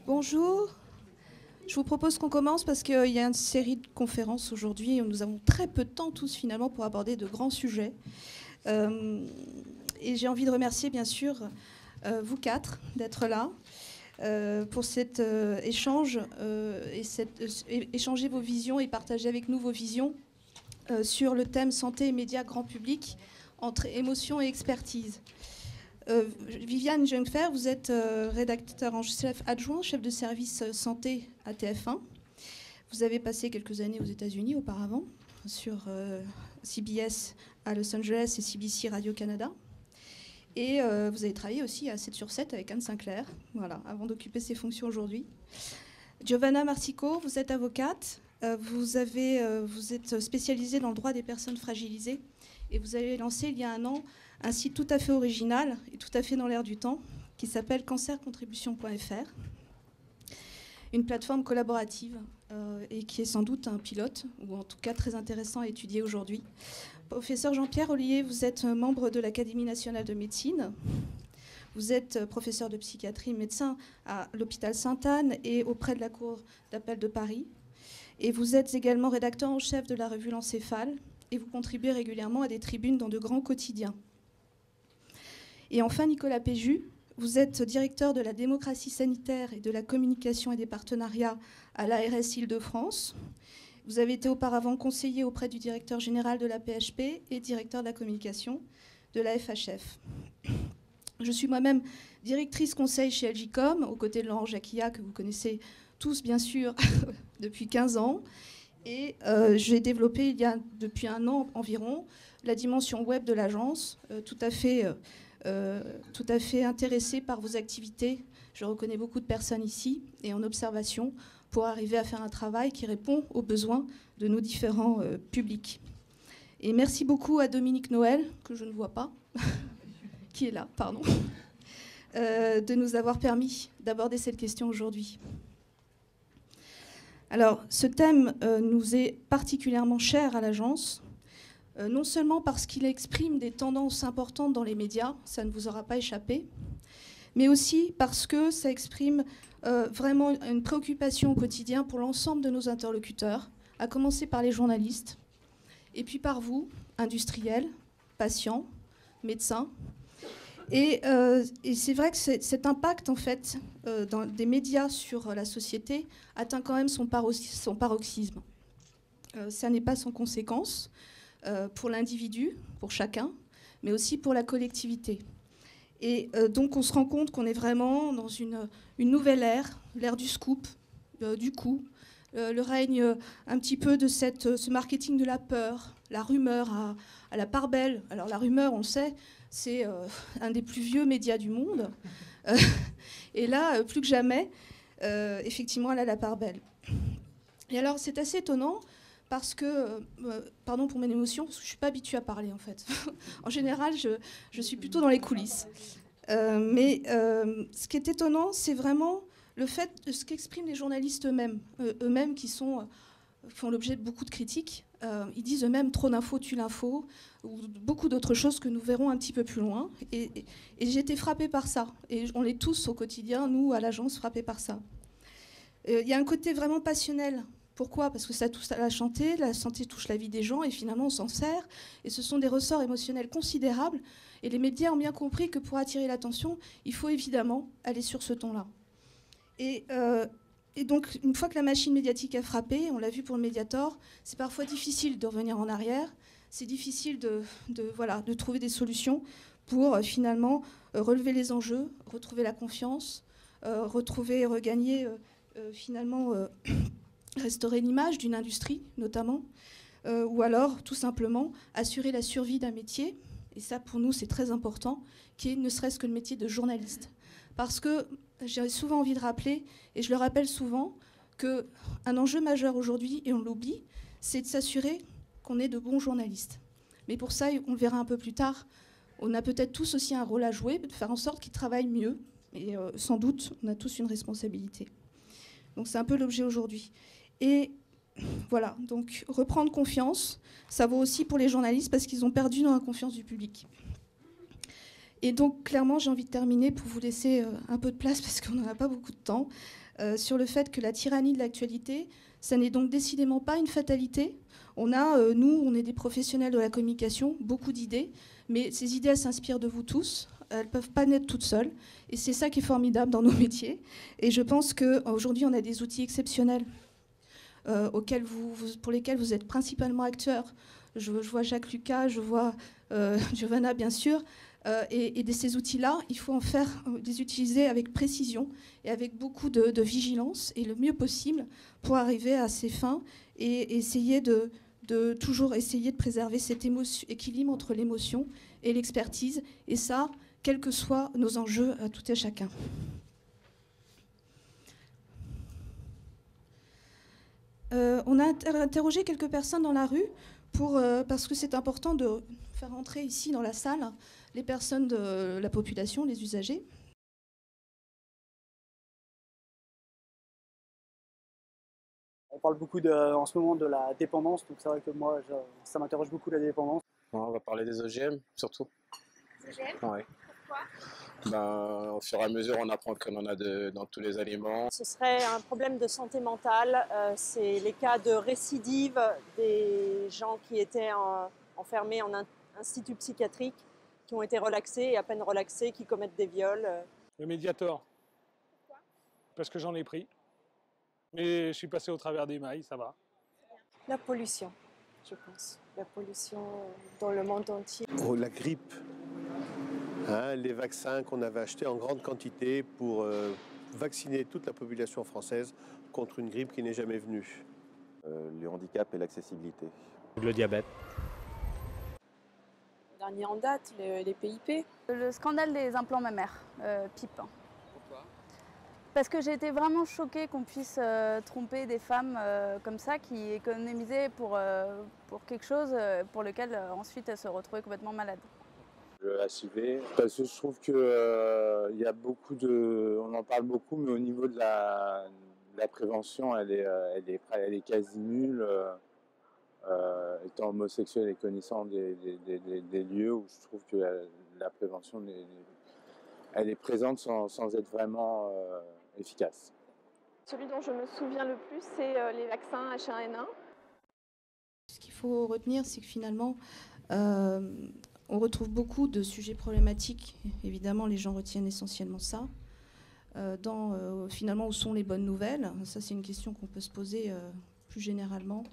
Bonjour, je vous propose qu'on commence parce qu'il y a une série de conférences aujourd'hui et nous avons très peu de temps tous finalement pour aborder de grands sujets. Et j'ai envie de remercier bien sûr vous quatre d'être là pour cet échange et échanger vos visions et partager avec nous vos visions sur le thème santé et médias grand public entre émotion et expertise. Viviane Jungfer, vous êtes rédacteur en chef adjoint, chef de service santé à TF1. Vous avez passé quelques années aux États-Unis auparavant, sur CBS à Los Angeles et CBC Radio-Canada. Et vous avez travaillé aussi à 7 sur 7 avec Anne Sinclair, voilà, avant d'occuper ces fonctions aujourd'hui. Giovanna Marsico, vous êtes avocate, vous êtes spécialisée dans le droit des personnes fragilisées et vous avez lancé il y a un an un site tout à fait original et tout à fait dans l'air du temps qui s'appelle cancercontribution.fr, une plateforme collaborative et qui est sans doute un pilote, ou en tout cas très intéressant à étudier aujourd'hui. Professeur Jean-Pierre Ollier, vous êtes membre de l'Académie nationale de médecine. Vous êtes professeur de psychiatrie médecin à l'hôpital Sainte-Anne et auprès de la Cour d'appel de Paris. Et vous êtes également rédacteur en chef de la revue L'Encéphale et vous contribuez régulièrement à des tribunes dans de grands quotidiens. Et enfin, Nicolas Péju, vous êtes directeur de la démocratie sanitaire et de la communication et des partenariats à l'ARS Île-de-France. Vous avez été auparavant conseiller auprès du directeur général de la PHP et directeur de la communication de la FHF. Je suis moi-même directrice conseil chez LGcom, aux côtés de Laurent Jacquillat, que vous connaissez tous bien sûr depuis 15 ans. Et j'ai développé depuis un an environ la dimension web de l'agence, tout à fait intéressée par vos activités. Je reconnais beaucoup de personnes ici et en observation pour arriver à faire un travail qui répond aux besoins de nos différents publics. Et merci beaucoup à Dominique Noël, que je ne vois pas, qui est là, pardon, de nous avoir permis d'aborder cette question aujourd'hui. Alors, ce thème nous est particulièrement cher à l'agence, non seulement parce qu'il exprime des tendances importantes dans les médias, ça ne vous aura pas échappé, mais aussi parce que ça exprime vraiment une préoccupation au quotidien pour l'ensemble de nos interlocuteurs, à commencer par les journalistes, et puis par vous, industriels, patients, médecins. Et c'est vrai que cet impact en fait, des médias sur la société atteint quand même son paroxysme. Ça n'est pas sans conséquence pour l'individu, pour chacun, mais aussi pour la collectivité. Et donc on se rend compte qu'on est vraiment dans une nouvelle ère, l'ère du scoop, du coup, le règne un petit peu de ce marketing de la peur, la rumeur à la part belle. Alors la rumeur, on le sait, c'est un des plus vieux médias du monde. Et là, plus que jamais, effectivement, elle a la part belle. Et alors c'est assez étonnant parce que, pardon pour mes émotions, parce que je ne suis pas habituée à parler en fait. En général, je suis plutôt dans les coulisses. Mais ce qui est étonnant, c'est vraiment le fait de ce qu'expriment les journalistes eux-mêmes qui font l'objet de beaucoup de critiques. Ils disent eux-mêmes trop d'infos tue l'info, ou beaucoup d'autres choses que nous verrons un petit peu plus loin. Et j'ai été frappée par ça. Et on est tous au quotidien, nous, à l'agence, frappés par ça. Il y a un côté vraiment passionnel. Pourquoi ? Parce que ça touche à la santé touche la vie des gens et finalement on s'en sert. Et ce sont des ressorts émotionnels considérables. Et les médias ont bien compris que pour attirer l'attention, il faut évidemment aller sur ce ton-là. Et donc une fois que la machine médiatique a frappé, on l'a vu pour le Mediator, c'est parfois difficile de revenir en arrière. C'est difficile de trouver des solutions pour finalement relever les enjeux, retrouver la confiance, regagner finalement... restaurer l'image d'une industrie, notamment, ou alors, tout simplement, assurer la survie d'un métier, et ça, pour nous, c'est très important, qui est ne serait-ce que le métier de journaliste. Parce que j'ai souvent envie de rappeler, et je le rappelle souvent, qu'un enjeu majeur aujourd'hui, et on l'oublie, c'est de s'assurer qu'on est de bons journalistes. Mais pour ça, on le verra un peu plus tard, on a peut-être tous aussi un rôle à jouer, de faire en sorte qu'ils travaillent mieux, et sans doute, on a tous une responsabilité. Donc c'est un peu l'objet aujourd'hui. Et voilà, donc reprendre confiance, ça vaut aussi pour les journalistes parce qu'ils ont perdu dans la confiance du public. Et donc clairement, j'ai envie de terminer pour vous laisser un peu de place parce qu'on n'en a pas beaucoup de temps. sur le fait que la tyrannie de l'actualité, ça n'est donc décidément pas une fatalité. On a, nous, on est des professionnels de la communication, beaucoup d'idées, mais ces idées, elles s'inspirent de vous tous. Elles ne peuvent pas naître toutes seules. Et c'est ça qui est formidable dans nos métiers. Et je pense qu'aujourd'hui, on a des outils exceptionnels pour lesquels vous êtes principalement acteurs. Je vois Jacques Lucas, je vois Giovanna, bien sûr. Et de ces outils-là, il faut les utiliser avec précision et avec beaucoup de vigilance et le mieux possible pour arriver à ces fins et essayer de toujours essayer de préserver cet équilibre entre l'émotion et l'expertise. Et ça, quels que soient nos enjeux à tout et chacun. On a interrogé quelques personnes dans la rue parce que c'est important de faire entrer ici dans la salle les personnes de la population, les usagers. On parle beaucoup en ce moment de la dépendance, donc c'est vrai que moi, ça m'interroge beaucoup la dépendance. On va parler des OGM, surtout. Des OGM ? Ouais. Pourquoi ? Au fur et à mesure, on apprend qu'on en a dans tous les aliments. Ce serait un problème de santé mentale. C'est les cas de récidive des gens qui étaient enfermés en institut psychiatrique, qui ont été relaxés et à peine relaxés, qui commettent des viols. Le Mediator. Pourquoi ? Parce que j'en ai pris. Mais je suis passé au travers des mailles, ça va. La pollution, je pense. La pollution dans le monde entier. Oh, la grippe. Les vaccins qu'on avait achetés en grande quantité pour vacciner toute la population française contre une grippe qui n'est jamais venue. Le handicap et l'accessibilité. Le diabète. Dernier en date, les PIP. Le scandale des implants mammaires, PIP. Pourquoi ? Parce que j'ai été vraiment choquée qu'on puisse tromper des femmes comme ça, qui économisaient pour quelque chose pour lequel ensuite elles se retrouvaient complètement malades. Le HIV, parce que je trouve que y a beaucoup on en parle beaucoup, mais au niveau de la prévention, elle est quasi nulle. Étant homosexuel et connaissant des lieux où je trouve que la prévention elle est présente sans être vraiment efficace. Celui dont je me souviens le plus, c'est les vaccins H1N1. Ce qu'il faut retenir, c'est que finalement, on retrouve beaucoup de sujets problématiques. Évidemment, les gens retiennent essentiellement ça. Finalement, où sont les bonnes nouvelles ? Ça, c'est une question qu'on peut se poser plus généralement.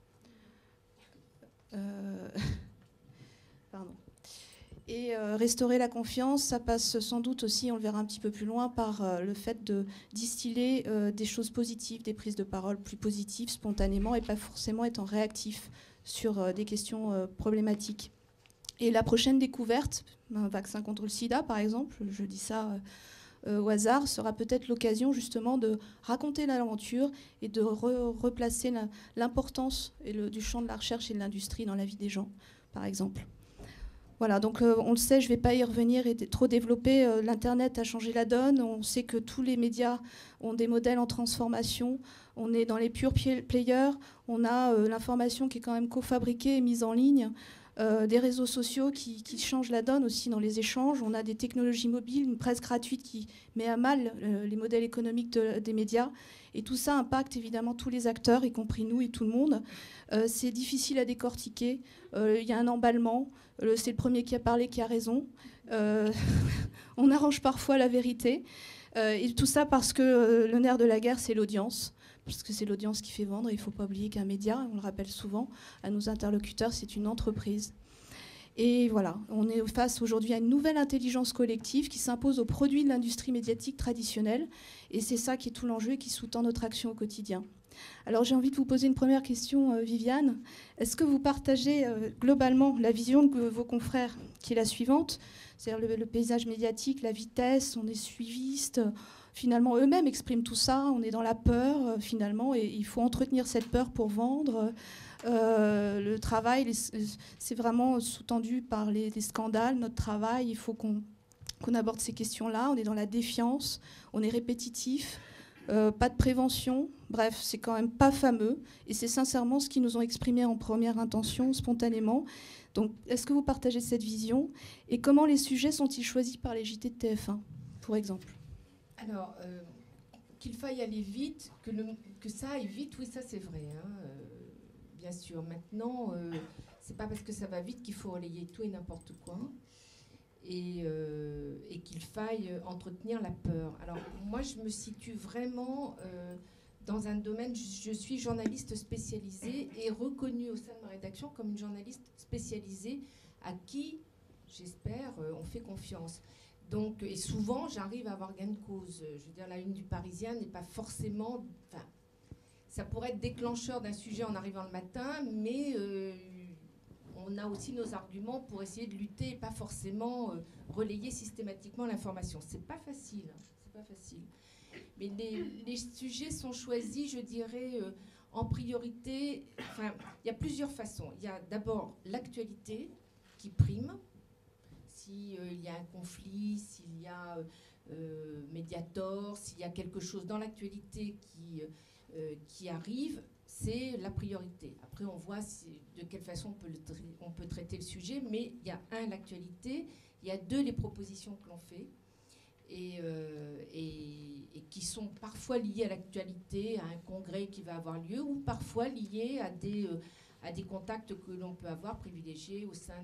Pardon. Et restaurer la confiance, ça passe sans doute aussi, on le verra un petit peu plus loin, par le fait de distiller des choses positives, des prises de parole plus positives, spontanément, et pas forcément étant réactif sur des questions problématiques. Et la prochaine découverte, un vaccin contre le sida par exemple, je dis ça au hasard, sera peut-être l'occasion justement de raconter l'aventure et de replacer l'importance du champ de la recherche et de l'industrie dans la vie des gens, par exemple. Voilà, donc on le sait, je ne vais pas y revenir et trop développer. L'Internet a changé la donne. On sait que tous les médias ont des modèles en transformation. On est dans les pure players. On a l'information qui est quand même cofabriquée et mise en ligne. Des réseaux sociaux qui changent la donne aussi dans les échanges. On a des technologies mobiles, une presse gratuite qui met à mal les modèles économiques des médias. Et tout ça impacte évidemment tous les acteurs, y compris nous et tout le monde. C'est difficile à décortiquer. Il y a un emballement. C'est le premier qui a parlé qui a raison. On arrange parfois la vérité. Et tout ça parce que le nerf de la guerre, c'est l'audience. Parce que c'est l'audience qui fait vendre. Il ne faut pas oublier qu'un média, on le rappelle souvent à nos interlocuteurs, c'est une entreprise. Et voilà, on est face aujourd'hui à une nouvelle intelligence collective qui s'impose aux produits de l'industrie médiatique traditionnelle. Et c'est ça qui est tout l'enjeu et qui sous-tend notre action au quotidien. Alors j'ai envie de vous poser une première question, Viviane. Est-ce que vous partagez globalement la vision de vos confrères, qui est la suivante, c'est-à-dire le paysage médiatique, la vitesse, on est suiviste, finalement eux-mêmes expriment tout ça, on est dans la peur finalement, et il faut entretenir cette peur pour vendre. Le travail, c'est vraiment sous-tendu par les scandales, notre travail, il faut qu'on aborde ces questions-là, on est dans la défiance, on est répétitif. Pas de prévention, bref, c'est quand même pas fameux. Et c'est sincèrement ce qu'ils nous ont exprimé en première intention, spontanément. Donc, est-ce que vous partagez cette vision ? Et comment les sujets sont-ils choisis par les JT de TF1, pour exemple ? Alors, qu'il faille aller vite, que ça aille vite, oui, ça c'est vrai, hein, bien sûr. Maintenant, c'est pas parce que ça va vite qu'il faut relayer tout et n'importe quoi, et qu'il faille entretenir la peur. Alors moi, je me situe vraiment dans un domaine, je suis journaliste spécialisée et reconnue au sein de ma rédaction comme une journaliste spécialisée à qui, j'espère, on fait confiance. Donc, et souvent, j'arrive à avoir gain de cause. Je veux dire, la une du Parisien n'est pas forcément... Enfin, ça pourrait être déclencheur d'un sujet en arrivant le matin, mais on a aussi nos arguments pour essayer de lutter et pas forcément relayer systématiquement l'information. C'est pas facile, hein, c'est pas facile. Mais les sujets sont choisis, je dirais, en priorité. Enfin, il y a plusieurs façons. Il y a d'abord l'actualité qui prime. S'il y a un conflit, s'il y a Mediator, s'il y a quelque chose dans l'actualité qui arrive, c'est la priorité. Après, on voit de quelle façon on peut traiter le sujet, mais il y a l'actualité, il y a les propositions que l'on fait, et qui sont parfois liées à l'actualité, à un congrès qui va avoir lieu, ou parfois liées à des contacts que l'on peut avoir privilégiés au sein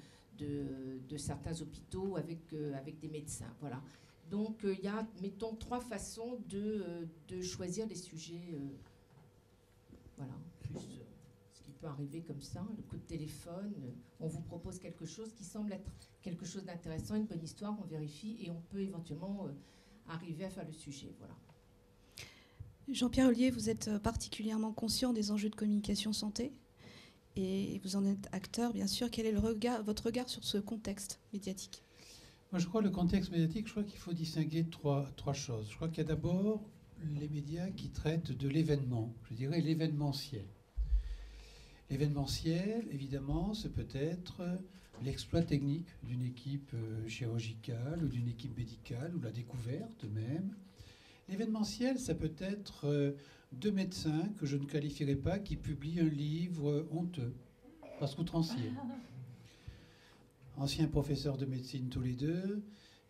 de certains hôpitaux avec des médecins. Voilà. Donc il y a, mettons, 3 façons de choisir les sujets. Voilà. Plus ce qui peut arriver comme ça, le coup de téléphone, on vous propose quelque chose qui semble être quelque chose d'intéressant, une bonne histoire, on vérifie et on peut éventuellement arriver à faire le sujet. Voilà. Jean-Pierre Ollier, vous êtes particulièrement conscient des enjeux de communication santé. Et vous en êtes acteur, bien sûr. Quel est votre regard sur ce contexte médiatique ? Moi, je crois le contexte médiatique, je crois qu'il faut distinguer trois choses. Je crois qu'il y a d'abord les médias qui traitent de l'événement, je dirais l'événementiel. L'événementiel, évidemment, c'est peut-être l'exploit technique d'une équipe chirurgicale ou d'une équipe médicale, ou la découverte même. L'événementiel, ça peut être 2 médecins que je ne qualifierais pas qui publient un livre honteux, parce qu'outrancier. Anciens professeurs de médecine tous les deux,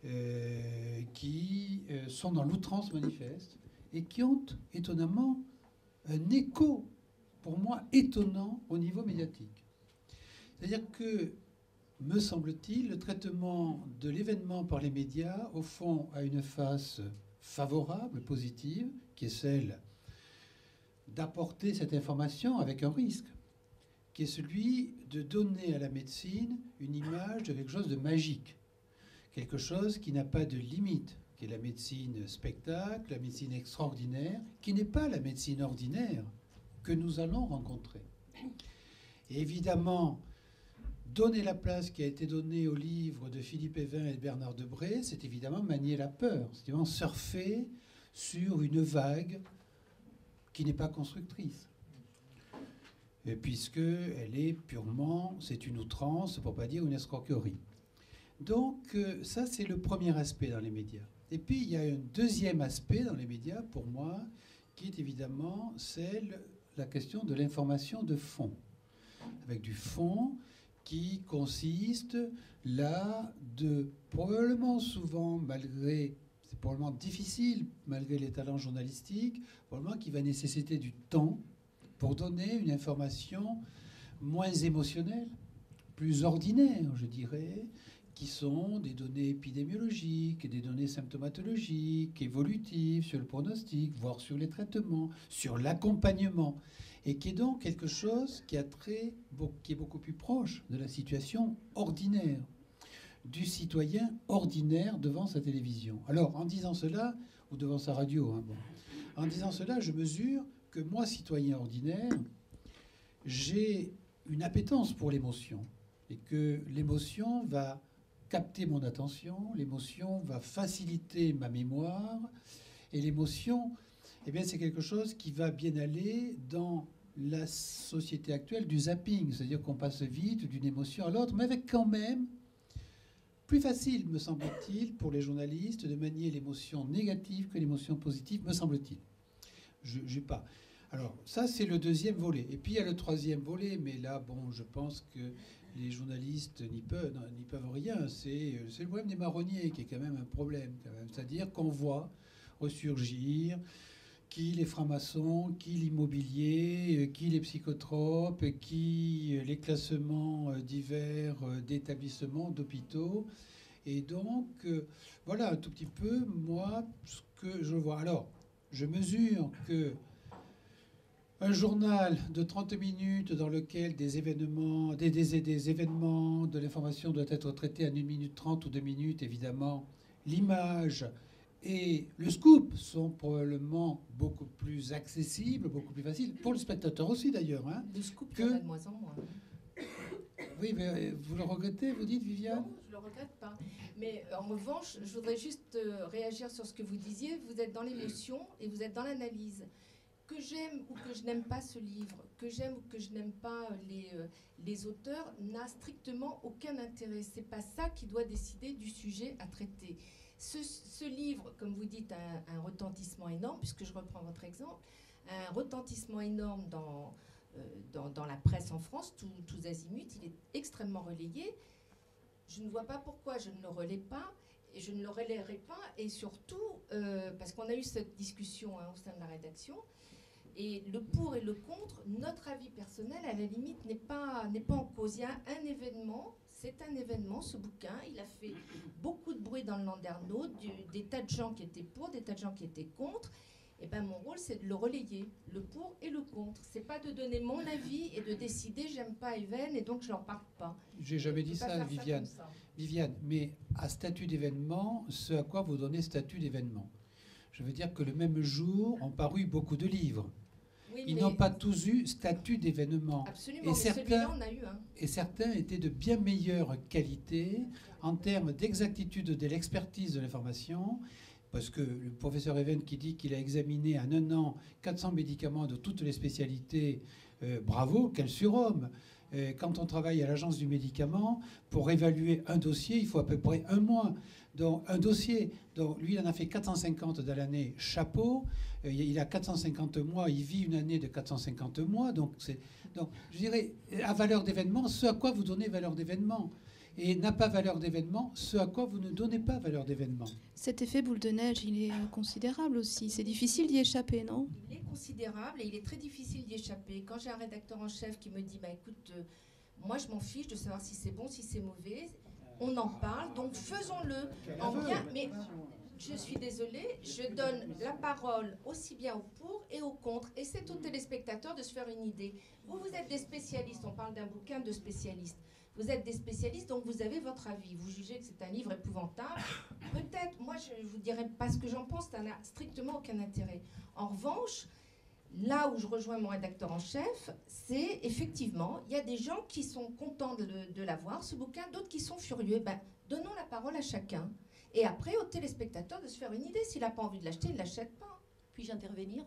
qui sont dans l'outrance manifeste et qui ont étonnamment un écho, pour moi, étonnant au niveau médiatique. C'est-à-dire que, me semble-t-il, le traitement de l'événement par les médias, au fond, a une face favorable, positive, qui est celle d'apporter cette information avec un risque, qui est celui de donner à la médecine une image de quelque chose de magique, quelque chose qui n'a pas de limite, qui est la médecine spectacle, la médecine extraordinaire, qui n'est pas la médecine ordinaire que nous allons rencontrer. Et évidemment, donner la place qui a été donnée au livre de Philippe Evin et de Bernard Debré, c'est évidemment manier la peur, c'est évidemment surfer sur une vague qui n'est pas constructrice, puisqu'elle est purement, c'est une outrance, pour ne pas dire une escroquerie. Donc ça, c'est le premier aspect dans les médias. Et puis, il y a un deuxième aspect dans les médias, pour moi, qui est évidemment la question de l'information de fond, avec du fond qui consiste là de, probablement souvent, c'est probablement difficile, malgré les talents journalistiques, probablement qui va nécessiter du temps pour donner une information moins émotionnelle, plus ordinaire, je dirais, qui sont des données épidémiologiques, des données symptomatologiques, évolutives, sur le pronostic, voire sur les traitements, sur l'accompagnement, et qui est donc quelque chose qui est beaucoup plus proche de la situation ordinaire, du citoyen ordinaire devant sa télévision. Alors, en disant cela, ou devant sa radio, hein, bon, en disant cela, je mesure que moi, citoyen ordinaire, j'ai une appétence pour l'émotion, et que l'émotion va capter mon attention, l'émotion va faciliter ma mémoire, et l'émotion, eh bien, c'est quelque chose qui va bien aller dans la société actuelle du zapping, c'est-à-dire qu'on passe vite d'une émotion à l'autre, mais avec quand même plus facile, me semble-t-il, pour les journalistes de manier l'émotion négative que l'émotion positive, me semble-t-il. Je pas. Alors, ça, c'est le deuxième volet. Et puis, il y a le troisième volet, mais là, bon, je pense que les journalistes n'y peuvent rien. C'est le problème des marronniers qui est quand même un problème. C'est-à-dire qu'on voit ressurgir, qui les francs-maçons, qui l'immobilier, qui les psychotropes, qui les classements divers d'établissements, d'hôpitaux. Et donc, voilà un tout petit peu, moi, ce que je vois. Alors, je mesure que un journal de 30 minutes dans lequel des événements, de l'information doit être traité en 1 minute 30 ou 2 minutes, évidemment, l'image et le scoop sont probablement beaucoup plus accessibles, beaucoup plus faciles, pour le spectateur aussi d'ailleurs. Hein, le scoop, il y en a de moins en moins. Oui, mais vous le regrettez, vous dites, Viviane? Non, je ne le regrette pas. Mais en revanche, je voudrais juste réagir sur ce que vous disiez. Vous êtes dans l'émotion et vous êtes dans l'analyse. Que j'aime ou que je n'aime pas ce livre, que j'aime ou que je n'aime pas les auteurs, n'a strictement aucun intérêt. Ce n'est pas ça qui doit décider du sujet à traiter. Ce livre, comme vous dites, a un retentissement énorme, puisque je reprends votre exemple, un retentissement énorme dans la presse en France, tous azimuts, il est extrêmement relayé. Je ne vois pas pourquoi je ne le relais pas, et je ne le relayerai pas, et surtout, parce qu'on a eu cette discussion au sein de la rédaction, et le pour et le contre, notre avis personnel, à la limite, n'est pas en cause. Il y a un événement, c'est un événement, ce bouquin, il a fait beaucoup de bruit dans le Landerneau, des tas de gens qui étaient pour, des tas de gens qui étaient contre. Et ben mon rôle, c'est de le relayer, le pour et le contre. C'est pas de donner mon avis et de décider j'aime pas Even et donc je n'en parle pas. J'ai jamais dit ça, Viviane. Viviane, mais à statut d'événement, ce à quoi vous donnez statut d'événement. Je veux dire que le même jour ont paru beaucoup de livres. Oui, ils n'ont pas tous eu statut d'événement. Absolument, mais celui-là, on a eu un. Et certains étaient de bien meilleure qualité en termes d'exactitude de l'expertise de l'information. Parce que le professeur Even qui dit qu'il a examiné en 1 an 400 médicaments de toutes les spécialités, bravo, quel surhomme. Quand on travaille à l'agence du médicament, pour évaluer un dossier, il faut à peu près 1 mois. Donc, un dossier, donc, lui, il en a fait 450 dans l'année, chapeau. Il a 450 mois, il vit une année de 450 mois. Donc, je dirais, à valeur d'événement, ce à quoi vous donnez valeur d'événement. Et n'a pas valeur d'événement, ce à quoi vous ne donnez pas valeur d'événement. Cet effet boule de neige, il est considérable aussi. C'est difficile d'y échapper, non? Il est considérable et il est très difficile d'y échapper. Quand j'ai un rédacteur en chef qui me dit bah, écoute, moi je m'en fiche de savoir si c'est bon, si c'est mauvais, on en parle, donc faisons-le en bien. Mais je suis désolée, je donne la parole aussi bien au pour et au contre. Et c'est aux téléspectateurs de se faire une idée. Vous êtes des spécialistes, on parle d'un bouquin de spécialistes. Vous êtes des spécialistes, donc vous avez votre avis. Vous jugez que c'est un livre épouvantable. Peut-être, moi je ne vous dirai pas ce que j'en pense, ça n'a strictement aucun intérêt. En revanche, là où je rejoins mon rédacteur en chef, c'est effectivement, il y a des gens qui sont contents de l'avoir, ce bouquin, d'autres qui sont furieux. Ben, donnons la parole à chacun. Et après, au téléspectateur de se faire une idée. S'il n'a pas envie de l'acheter, il ne l'achète pas. Puis-je intervenir?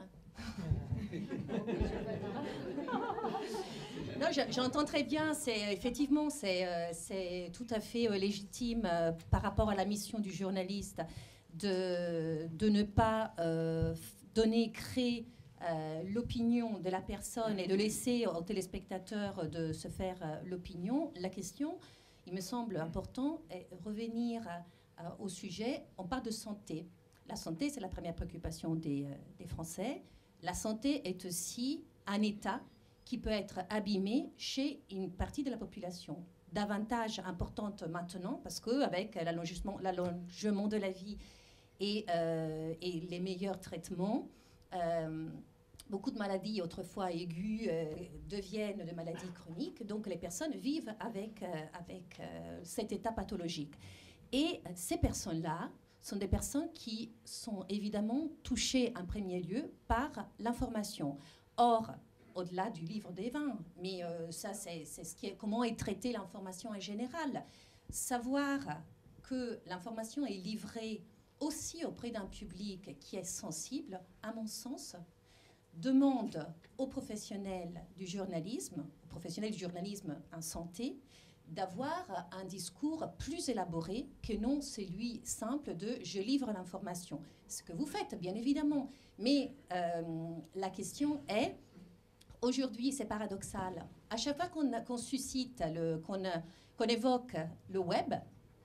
Non, j'entends très bien. Effectivement, c'est tout à fait légitime par rapport à la mission du journaliste de ne pas créer l'opinion de la personne et de laisser aux téléspectateurs de se faire l'opinion. La question, il me semble important, est revenir au sujet. On parle de santé. La santé, c'est la première préoccupation des Français. La santé est aussi un état qui peut être abîmé chez une partie de la population. Davantage importante maintenant, parce qu'avec l'allongement de la vie et les meilleurs traitements, beaucoup de maladies autrefois aiguës deviennent de maladies chroniques. Donc les personnes vivent avec cet état pathologique. Et ces personnes-là sont des personnes qui sont évidemment touchées en premier lieu par l'information. Or, au-delà du livre des vins, mais ça c'est comment est traitée l'information en général. Savoir que l'information est livrée aussi auprès d'un public qui est sensible, à mon sens, demande aux professionnels du journalisme en santé, d'avoir un discours plus élaboré que non celui simple de « je livre l'information ». Ce que vous faites, bien évidemment. Mais la question est, aujourd'hui, c'est paradoxal. À chaque fois qu'on suscite, qu'on évoque le web,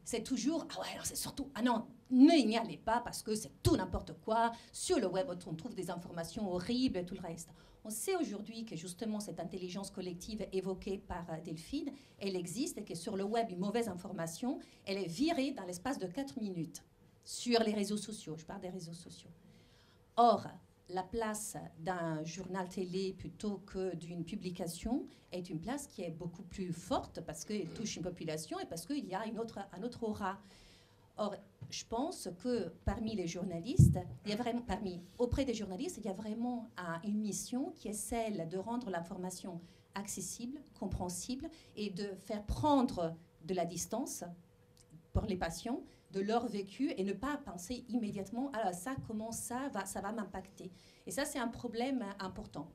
c'est toujours, ah ouais, alors c'est surtout, ah non, n'y allez pas parce que c'est tout n'importe quoi. Sur le web, on trouve des informations horribles et tout le reste. On sait aujourd'hui que justement cette intelligence collective évoquée par Delphine, elle existe et que sur le web, une mauvaise information, elle est virée dans l'espace de 4 minutes sur les réseaux sociaux. Je parle des réseaux sociaux. Or, la place d'un journal télé plutôt que d'une publication est une place qui est beaucoup plus forte parce qu'elle touche une population et parce qu'il y a un autre aura. Or, je pense que parmi les journalistes, auprès des journalistes, il y a vraiment une mission qui est celle de rendre l'information accessible, compréhensible et de faire prendre de la distance pour les patients de leur vécu et ne pas penser immédiatement à ça, comment ça va m'impacter. Et ça, c'est un problème important.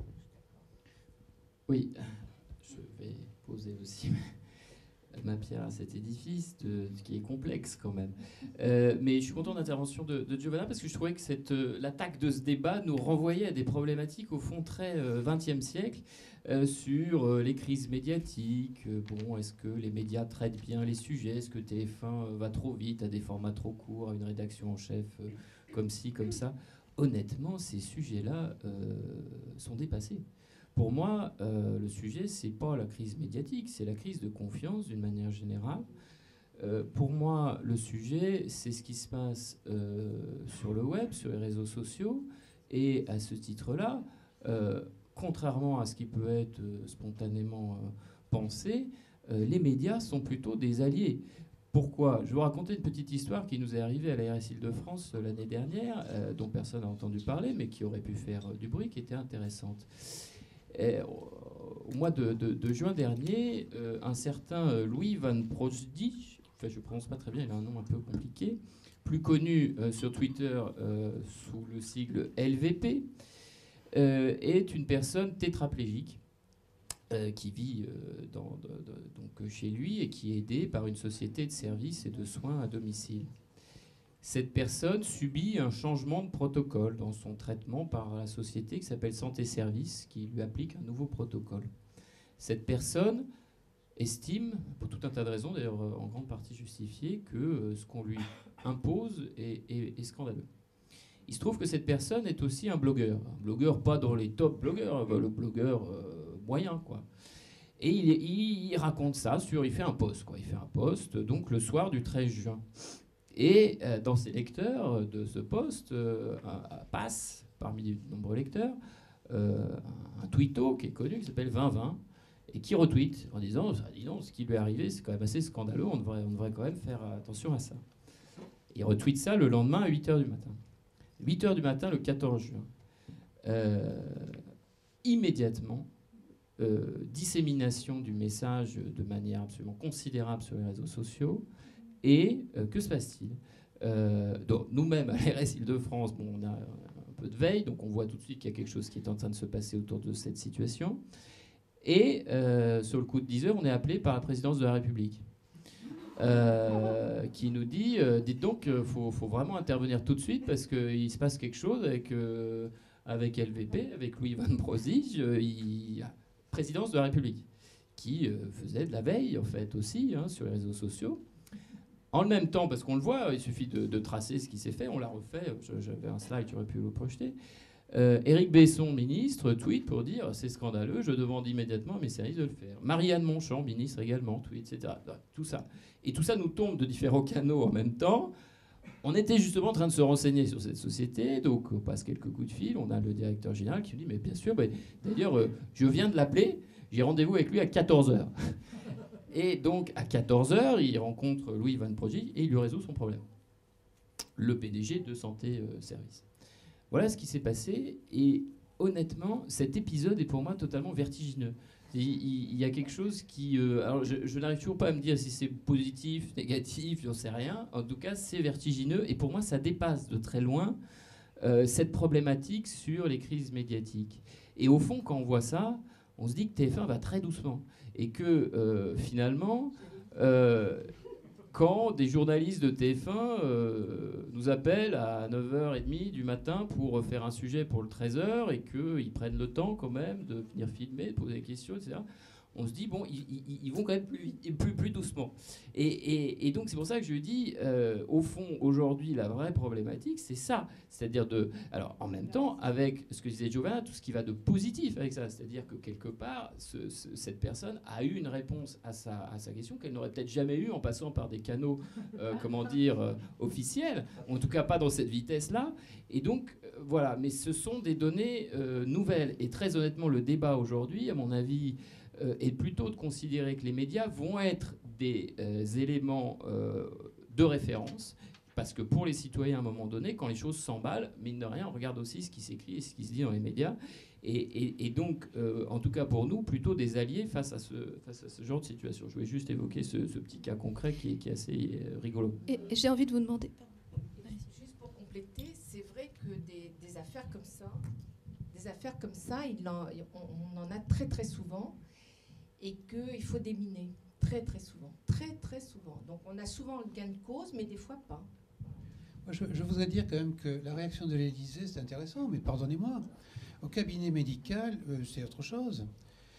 Oui, je vais poser aussi ma pierre à cet édifice qui est complexe quand même. Mais je suis content de l'intervention de Giovanna parce que je trouvais que l'attaque de ce débat nous renvoyait à des problématiques au fond très 20e siècle sur les crises médiatiques. Bon, est-ce que les médias traitent bien les sujets? Est-ce que TF1 va trop vite, à des formats trop courts, à une rédaction en chef comme ci, comme ça? Honnêtement, ces sujets-là sont dépassés. Pour moi, le sujet, c'est pas la crise médiatique, c'est la crise de confiance d'une manière générale. Pour moi, le sujet, c'est ce qui se passe sur le web, sur les réseaux sociaux. Et à ce titre-là, contrairement à ce qui peut être spontanément pensé, les médias sont plutôt des alliés. Pourquoi? Je vais vous raconter une petite histoire qui nous est arrivée à la RS Île-de-France l'année dernière, dont personne n'a entendu parler, mais qui aurait pu faire du bruit, qui était intéressante. Au mois de juin dernier, un certain Louis Van Proosdijk, enfin je ne prononce pas très bien, il a un nom un peu compliqué, plus connu sur Twitter sous le sigle LVP, est une personne tétraplégique qui vit donc chez lui et qui est aidée par une société de services et de soins à domicile. Cette personne subit un changement de protocole dans son traitement par la société qui s'appelle Santé Service, qui lui applique un nouveau protocole. Cette personne estime, pour tout un tas de raisons, d'ailleurs en grande partie justifiées, que ce qu'on lui impose est scandaleux. Il se trouve que cette personne est aussi un blogueur pas dans les top blogueurs, le blogueur moyen, quoi. Et il raconte ça il fait un post, donc le soir du 13 juin. Et dans ses lecteurs de ce post, passe, parmi de nombreux lecteurs, un tweeto qui est connu, qui s'appelle 2020, et qui retweet en disant, dis donc, ce qui lui est arrivé, c'est quand même assez scandaleux, on devrait quand même faire attention à ça. Il retweet ça le lendemain à 8h du matin. 8h du matin, le 14 juin. Immédiatement, dissémination du message de manière absolument considérable sur les réseaux sociaux. Et que se passe-t-il? Donc, nous-mêmes, à l'RS Île-de-France, on a un peu de veille, donc on voit tout de suite qu'il y a quelque chose qui est en train de se passer autour de cette situation. Et sur le coup de 10 heures, on est appelé par la présidence de la République, qui nous dit dites donc, faut vraiment intervenir tout de suite parce qu'il se passe quelque chose avec LVP, avec Louis Van Proosdijk, présidence de la République, qui faisait de la veille, en fait, aussi, sur les réseaux sociaux. En même temps, parce qu'on le voit, il suffit de tracer ce qui s'est fait, on l'a refait, j'avais un slide, j'aurais pu le projeter. Éric Besson, ministre, tweet pour dire « c'est scandaleux, je demande immédiatement à mes services de le faire ». Marianne Monchamp, ministre également, tweet, etc. Tout ça. Et tout ça nous tombe de différents canaux en même temps. On était justement en train de se renseigner sur cette société, donc on passe quelques coups de fil, on a le directeur général qui nous dit « mais bien sûr, d'ailleurs, je viens de l'appeler, j'ai rendez-vous avec lui à 14h ». Et donc, à 14h, il rencontre Louis Van Proosdijk et il lui résout son problème. Le PDG de Santé Service. Voilà ce qui s'est passé. Et honnêtement, cet épisode est pour moi totalement vertigineux. Il y a quelque chose qui... alors, je n'arrive toujours pas à me dire si c'est positif, négatif, j'en sais rien. En tout cas, c'est vertigineux. Et pour moi, ça dépasse de très loin cette problématique sur les crises médiatiques. Et au fond, quand on voit ça, on se dit que TF1 va très doucement. Et que finalement, quand des journalistes de TF1 nous appellent à 9h30 du matin pour faire un sujet pour le 13h et qu'ils prennent le temps quand même de venir filmer, de poser des questions, etc., on se dit, bon, ils vont quand même plus doucement. Et donc, c'est pour ça que je dis, au fond, aujourd'hui, la vraie problématique, c'est ça. C'est-à-dire alors, en même temps, avec ce que disait Giovanna, tout ce qui va de positif avec ça. C'est-à-dire que, quelque part, cette personne a eu une réponse à sa question qu'elle n'aurait peut-être jamais eue en passant par des canaux, officiels. En tout cas, pas dans cette vitesse-là. Et donc, voilà. Mais ce sont des données nouvelles. Et très honnêtement, le débat aujourd'hui, à mon avis, est plutôt de considérer que les médias vont être des éléments de référence, parce que pour les citoyens, à un moment donné, quand les choses s'emballent, mine de rien, on regarde aussi ce qui s'écrit et ce qui se dit dans les médias. Et donc, en tout cas pour nous, plutôt des alliés face à ce genre de situation. Je voulais juste évoquer ce petit cas concret qui est assez rigolo. Et j'ai envie de vous demander... Juste pour compléter, c'est vrai que des affaires comme ça, on en a très très souvent, et qu'il faut déminer très très souvent, très souvent. Donc on a souvent le gain de cause, mais des fois pas. Moi, je voudrais dire quand même que la réaction de l'Élysée, c'est intéressant, mais pardonnez-moi, au cabinet médical, c'est autre chose.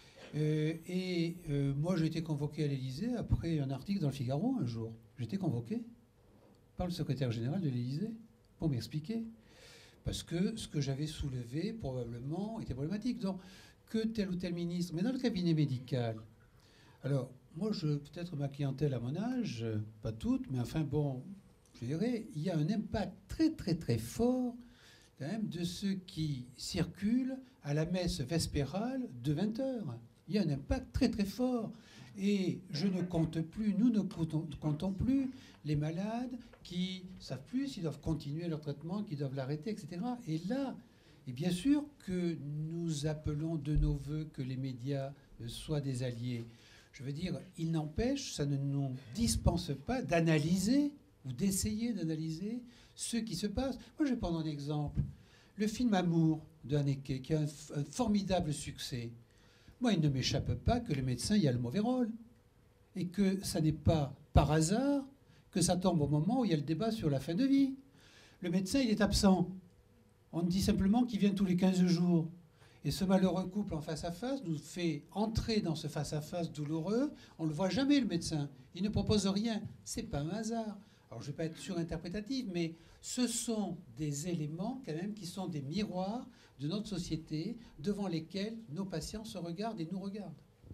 Moi, j'ai été convoqué à l'Élysée après un article dans le Figaro un jour. J'ai été convoqué par le secrétaire général de l'Élysée pour m'expliquer. Parce que ce que j'avais soulevé, probablement, était problématique. Donc, que tel ou tel ministre... Mais dans le cabinet médical... Alors, moi, peut-être ma clientèle à mon âge, pas toute, mais enfin, bon, je dirais, il y a un impact très, très, très fort, quand même, de ceux qui circulent à la messe vespérale de 20h. Il y a un impact très, très fort. Et je ne compte plus, nous ne comptons plus les malades qui ne savent plus s'ils doivent continuer leur traitement, qu'ils doivent l'arrêter, etc. Et là, et bien sûr que nous appelons de nos voeux que les médias soient des alliés. Je veux dire, il n'empêche, ça ne nous dispense pas d'analyser ou d'essayer d'analyser ce qui se passe. Moi, je vais prendre un exemple. Le film Amour de Haneke, qui a un formidable succès. Moi, il ne m'échappe pas que le médecin y a le mauvais rôle. Et que ça n'est pas par hasard que ça tombe au moment où il y a le débat sur la fin de vie. Le médecin, il est absent. On dit simplement qu'il vient tous les 15 jours. Et ce malheureux couple en face-à-face nous fait entrer dans ce face-à-face douloureux. On ne le voit jamais, le médecin. Il ne propose rien. Ce n'est pas un hasard. Alors, je ne vais pas être surinterprétative, mais ce sont des éléments, quand même, qui sont des miroirs de notre société devant lesquels nos patients se regardent et nous regardent.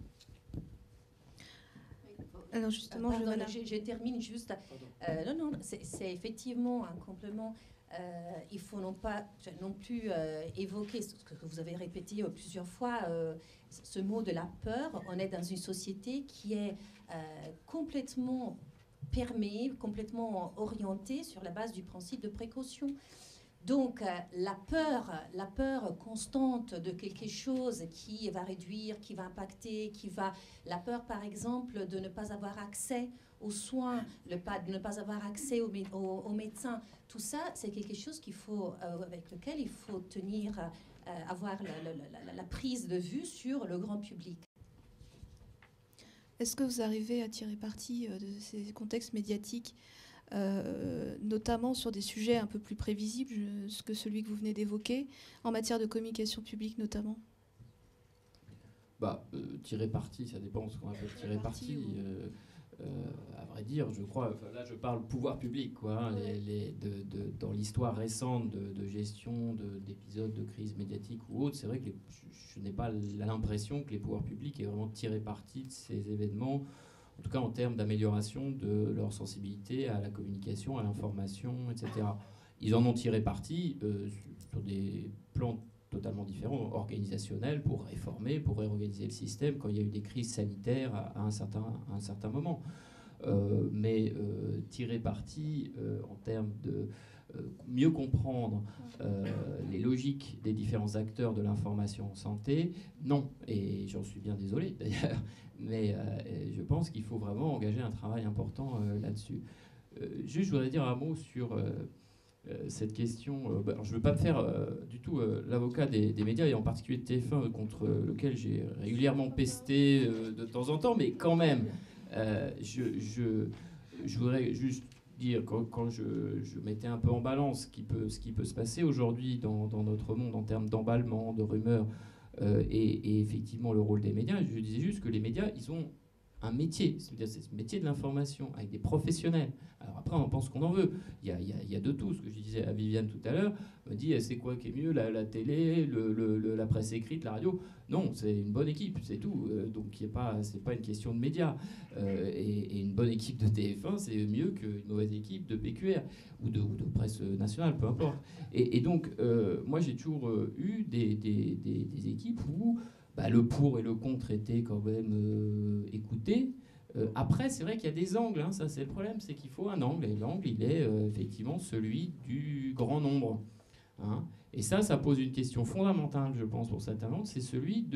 Alors, justement, je termine juste. Non, c'est effectivement un complément. Il faut non plus évoquer ce que vous avez répété plusieurs fois, ce mot de la peur. On est dans une société qui est complètement permée, complètement orientée sur la base du principe de précaution. Donc la peur constante de quelque chose qui va réduire, qui va impacter, la peur par exemple de ne pas avoir accès aux soins, de ne pas avoir accès aux médecins, tout ça c'est quelque chose avec lequel il faut avoir la prise de vue sur le grand public. Est-ce que vous arrivez à tirer parti de ces contextes médiatiques, notamment sur des sujets un peu plus prévisibles que celui que vous venez d'évoquer, en matière de communication publique notamment ? Tirer parti, ça dépend de ce qu'on appelle tirer parti. À vrai dire, je crois, là je parle pouvoir public, quoi, hein, dans l'histoire récente de gestion d'épisodes de crise médiatique ou autre, c'est vrai que je n'ai pas l'impression que les pouvoirs publics aient vraiment tiré parti de ces événements, en tout cas en termes d'amélioration de leur sensibilité à la communication, à l'information, etc. Ils en ont tiré parti sur des plans totalement différents, organisationnels, pour réformer, pour réorganiser le système quand il y a eu des crises sanitaires à un certain moment. Mais tirer parti en termes de mieux comprendre les logiques des différents acteurs de l'information en santé, non. Et j'en suis bien désolé d'ailleurs, mais je pense qu'il faut vraiment engager un travail important là-dessus. Juste, je voudrais dire un mot sur cette question. Alors je ne veux pas me faire du tout l'avocat des médias, et en particulier de TF1, contre lequel j'ai régulièrement pesté de temps en temps, mais quand même, je voudrais juste dire, quand je mettais un peu en balance ce qui peut se passer aujourd'hui dans notre monde en termes d'emballement, de rumeurs, Et effectivement, le rôle des médias, je disais juste que les médias, ils ont un métier, c'est-à-dire c'est le métier de l'information, avec des professionnels. Alors après, on en pense qu'on en veut. Il y a de tout. Ce que je disais à Viviane tout à l'heure, me dit, c'est quoi qui est mieux, la télé, la presse écrite, la radio? Non, c'est une bonne équipe, c'est tout. Donc c'est pas une question de médias. Et une bonne équipe de TF1, c'est mieux qu'une mauvaise équipe de PQR ou de presse nationale, peu importe. Et donc, moi, j'ai toujours eu des équipes où le pour et le contre étaient quand même écoutés. Après, c'est vrai qu'il y a des angles, hein, ça c'est le problème, c'est qu'il faut un angle, et l'angle, il est effectivement celui du grand nombre. Hein. Et ça pose une question fondamentale, je pense, pour certains angles, c'est celui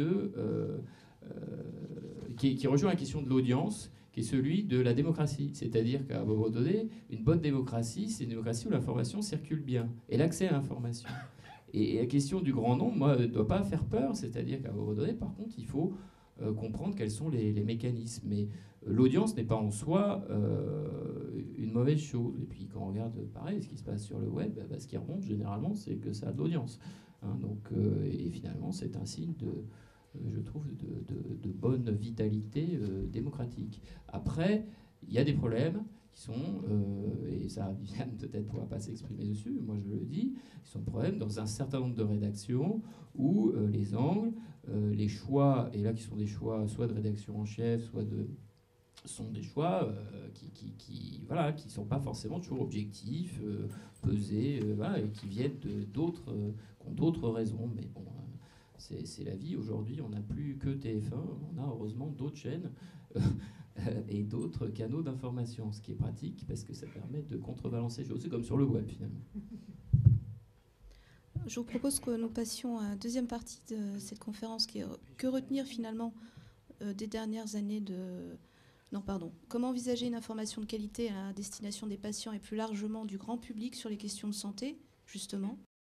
qui rejoint la question de l'audience, qui est celui de la démocratie. C'est-à-dire qu'à un moment donné, une bonne démocratie, c'est une démocratie où l'information circule bien, et l'accès à l'information. Et la question du grand nombre, moi, ne doit pas faire peur, c'est-à-dire qu'à un moment donné, par contre, il faut comprendre quels sont les mécanismes. Mais l'audience n'est pas en soi une mauvaise chose. Et puis quand on regarde, pareil, ce qui se passe sur le web, ce qui remonte généralement, c'est que ça a de l'audience. Hein, donc, et finalement, c'est un signe je trouve, de bonne vitalité démocratique. Après, il y a des problèmes qui sont, et ça, Viviane peut-être ne pourra pas s'exprimer dessus, moi je le dis, qui sont problèmes dans un certain nombre de rédactions où les angles, les choix, et là qui sont des choix soit de rédaction en chef, soit sont des choix qui sont pas forcément toujours objectifs, pesés, et qui viennent qui ont d'autres raisons. Mais bon, c'est la vie. Aujourd'hui, on n'a plus que TF1, on a heureusement d'autres chaînes et d'autres canaux d'information, ce qui est pratique parce que ça permet de contrebalancer les choses. C'est comme sur le web finalement. Je vous propose que nous passions à la deuxième partie de cette conférence qui est que retenir finalement des dernières années comment envisager une information de qualité à destination des patients et plus largement du grand public sur les questions de santé, justement.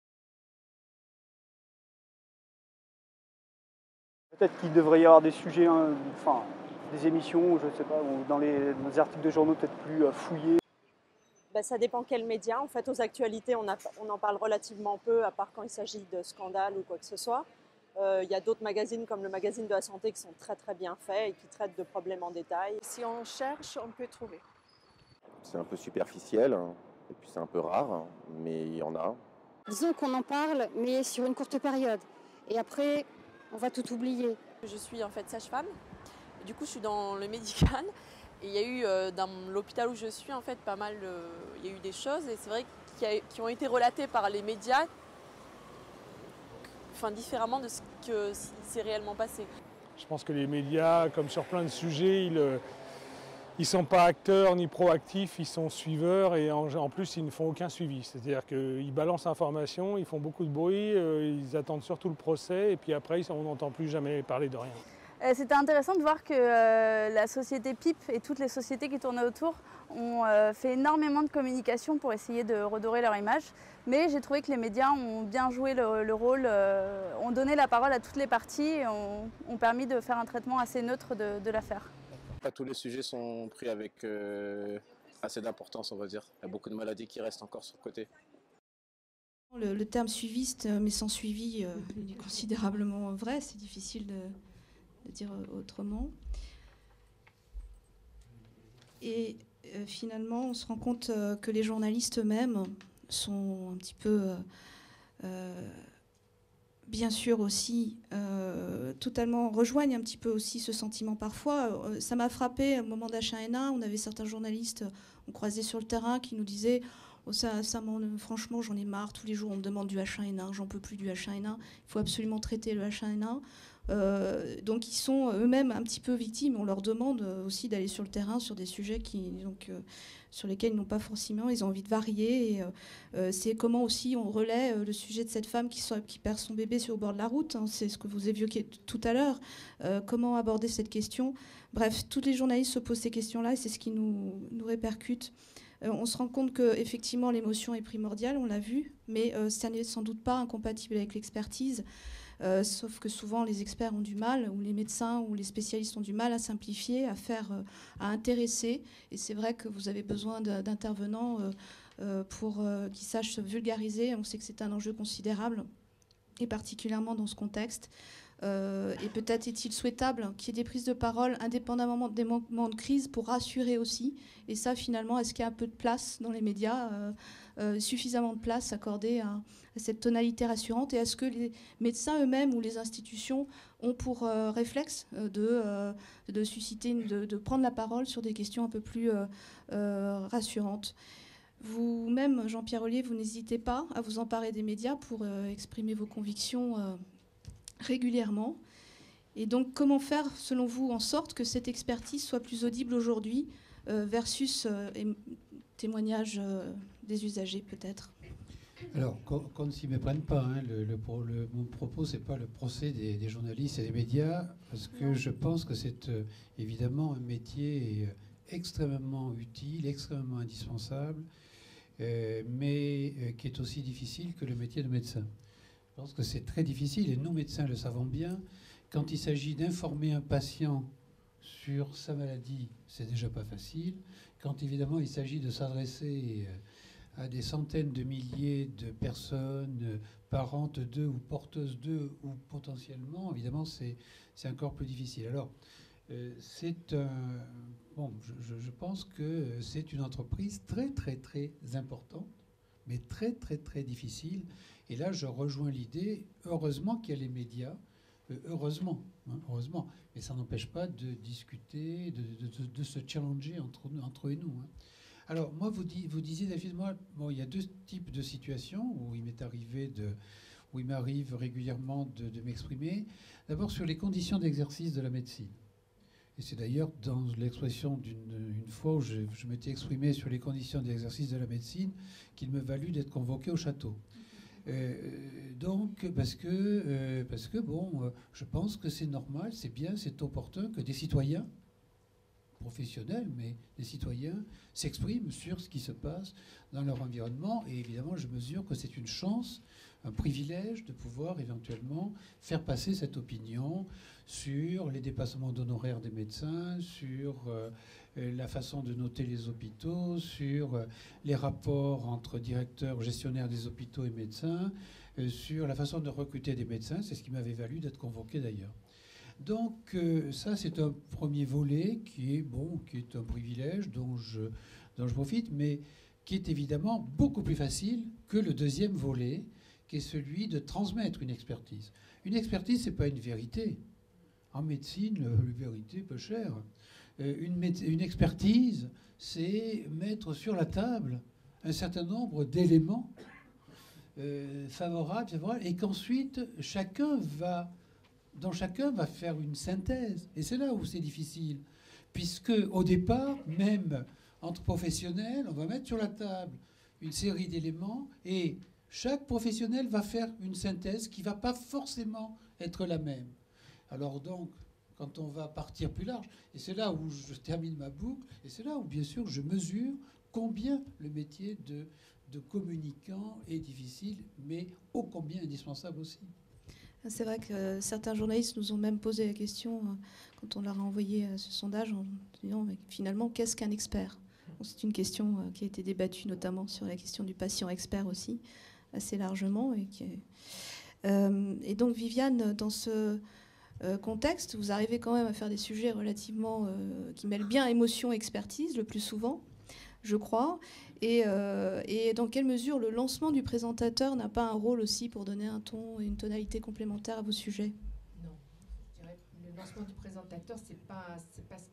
Peut-être qu'il devrait y avoir des sujets, des émissions, je ne sais pas, ou dans les articles de journaux peut-être plus fouillés. Ça dépend quels médias. En fait, aux actualités, on en parle relativement peu, à part quand il s'agit de scandales ou quoi que ce soit. Il y a d'autres magazines comme le magazine de la santé qui sont très très bien faits et qui traitent de problèmes en détail. Si on cherche, on peut trouver. C'est un peu superficiel, hein, et puis c'est un peu rare, hein, mais il y en a. Disons qu'on en parle, mais sur une courte période. Et après, on va tout oublier. Je suis en fait sage-femme. Du coup, je suis dans le médical. Et il y a eu, dans l'hôpital où je suis, en fait, pas mal, il y a eu des choses. Et c'est vrai qui ont été relatées par les médias, différemment de ce que s'est réellement passé. Je pense que les médias, comme sur plein de sujets, ils ne sont pas acteurs ni proactifs, ils sont suiveurs et en plus ils ne font aucun suivi. C'est-à-dire qu'ils balancent l'information, ils font beaucoup de bruit, ils attendent surtout le procès et puis après on n'entend plus jamais parler de rien. C'était intéressant de voir que la société PIP et toutes les sociétés qui tournaient autour ont fait énormément de communication pour essayer de redorer leur image. Mais j'ai trouvé que les médias ont bien joué le rôle, ont donné la parole à toutes les parties et ont permis de faire un traitement assez neutre de l'affaire. Pas tous les sujets sont pris avec assez d'importance, on va dire. Il y a beaucoup de maladies qui restent encore sur le côté. Le terme suiviste, mais sans suivi, il est considérablement vrai. C'est difficile de dire autrement. Et finalement, on se rend compte que les journalistes eux-mêmes sont un petit peu, bien sûr aussi, totalement rejoignent un petit peu aussi ce sentiment parfois. Ça m'a frappé au moment d'H1N1, on avait certains journalistes, on croisait sur le terrain, qui nous disaient oh, franchement, j'en ai marre, tous les jours on me demande du H1N1, j'en peux plus du H1N1, il faut absolument traiter le H1N1. Donc ils sont eux-mêmes un petit peu victimes. On leur demande aussi d'aller sur le terrain sur des sujets sur lesquels ils n'ont pas forcément, ils ont envie de varier. Et, c'est comment aussi on relaie le sujet de cette femme qui perd son bébé au bord de la route. Hein, c'est ce que vous évoquiez tout à l'heure. Comment aborder cette question? Bref, tous les journalistes se posent ces questions-là et c'est ce qui nous répercute. On se rend compte qu'effectivement l'émotion est primordiale, on l'a vu, mais ça n'est sans doute pas incompatible avec l'expertise. Sauf que souvent les experts ont du mal, ou les médecins ou les spécialistes ont du mal à simplifier, à intéresser. Et c'est vrai que vous avez besoin d'intervenants pour qui sachent se vulgariser. On sait que c'est un enjeu considérable, et particulièrement dans ce contexte. Et peut-être est-il souhaitable qu'il y ait des prises de parole indépendamment des moments de crise pour rassurer aussi. Et ça, finalement, est-ce qu'il y a un peu de place dans les médias, suffisamment de place accordée à cette tonalité rassurante? Et est-ce que les médecins eux-mêmes ou les institutions ont pour réflexe de susciter, de prendre la parole sur des questions un peu plus rassurantes? Vous-même, Jean-Pierre Ollier, vous n'hésitez pas à vous emparer des médias pour exprimer vos convictions régulièrement. Et donc, comment faire, selon vous, en sorte que cette expertise soit plus audible aujourd'hui versus témoignages des usagers, peut-être? Alors, qu'on ne s'y méprenne pas. Hein, mon propos, ce n'est pas le procès des journalistes et des médias, parce que je pense que c'est évidemment un métier extrêmement utile, extrêmement indispensable, mais qui est aussi difficile que le métier de médecin. Je pense que c'est très difficile, et nous, médecins, le savons bien. Quand il s'agit d'informer un patient sur sa maladie, c'est déjà pas facile. Quand, évidemment, il s'agit de s'adresser à des centaines de milliers de personnes, parentes d'eux ou porteuses d'eux, ou potentiellement, évidemment, c'est encore plus difficile. Alors, je pense que c'est une entreprise très, très, très importante, mais très, très, très difficile. Et là, je rejoins l'idée, heureusement qu'il y a les médias, heureusement, mais ça n'empêche pas de discuter, de se challenger entre eux et nous. Hein. Alors, moi, vous disiez, David, il y a deux types de situations où il m'arrive régulièrement de m'exprimer. D'abord, sur les conditions d'exercice de la médecine. Et c'est d'ailleurs dans l'expression d'une fois où je m'étais exprimé sur les conditions d'exercice de la médecine qu'il me valut d'être convoqué au château. Donc, parce que je pense que c'est normal, c'est bien, c'est opportun que des citoyens professionnels, mais des citoyens s'expriment sur ce qui se passe dans leur environnement. Et évidemment, je mesure que c'est une chance, un privilège de pouvoir éventuellement faire passer cette opinion sur les dépassements d'honoraires des médecins, sur la façon de noter les hôpitaux, sur les rapports entre directeurs, gestionnaires des hôpitaux et médecins, sur la façon de recruter des médecins. C'est ce qui m'avait valu d'être convoqué d'ailleurs. Donc ça, c'est un premier volet qui est un privilège dont je profite, mais qui est évidemment beaucoup plus facile que le deuxième volet, qui est celui de transmettre une expertise. Une expertise, ce n'est pas une vérité. En médecine, la vérité peu chère. Une expertise, c'est mettre sur la table un certain nombre d'éléments favorables, et qu'ensuite chacun va faire une synthèse. Et c'est là où c'est difficile. Puisque au départ, même entre professionnels, on va mettre sur la table une série d'éléments et chaque professionnel va faire une synthèse qui ne va pas forcément être la même. Alors donc, quand on va partir plus large, et c'est là où je termine ma boucle, et c'est là où, bien sûr, je mesure combien le métier de communicant est difficile, mais ô combien indispensable aussi. C'est vrai que certains journalistes nous ont même posé la question quand on leur a envoyé ce sondage en disant finalement, qu'est-ce qu'un expert? C'est une question qui a été débattue notamment sur la question du patient expert aussi, assez largement. Et donc, Viviane, dans ce contexte, vous arrivez quand même à faire des sujets relativement qui mêlent bien émotion et expertise le plus souvent, je crois. Et dans quelle mesure le lancement du présentateur n'a pas un rôle aussi pour donner un ton et une tonalité complémentaire à vos sujets? Non, je dirais que le lancement du présentateur, c'est pas ce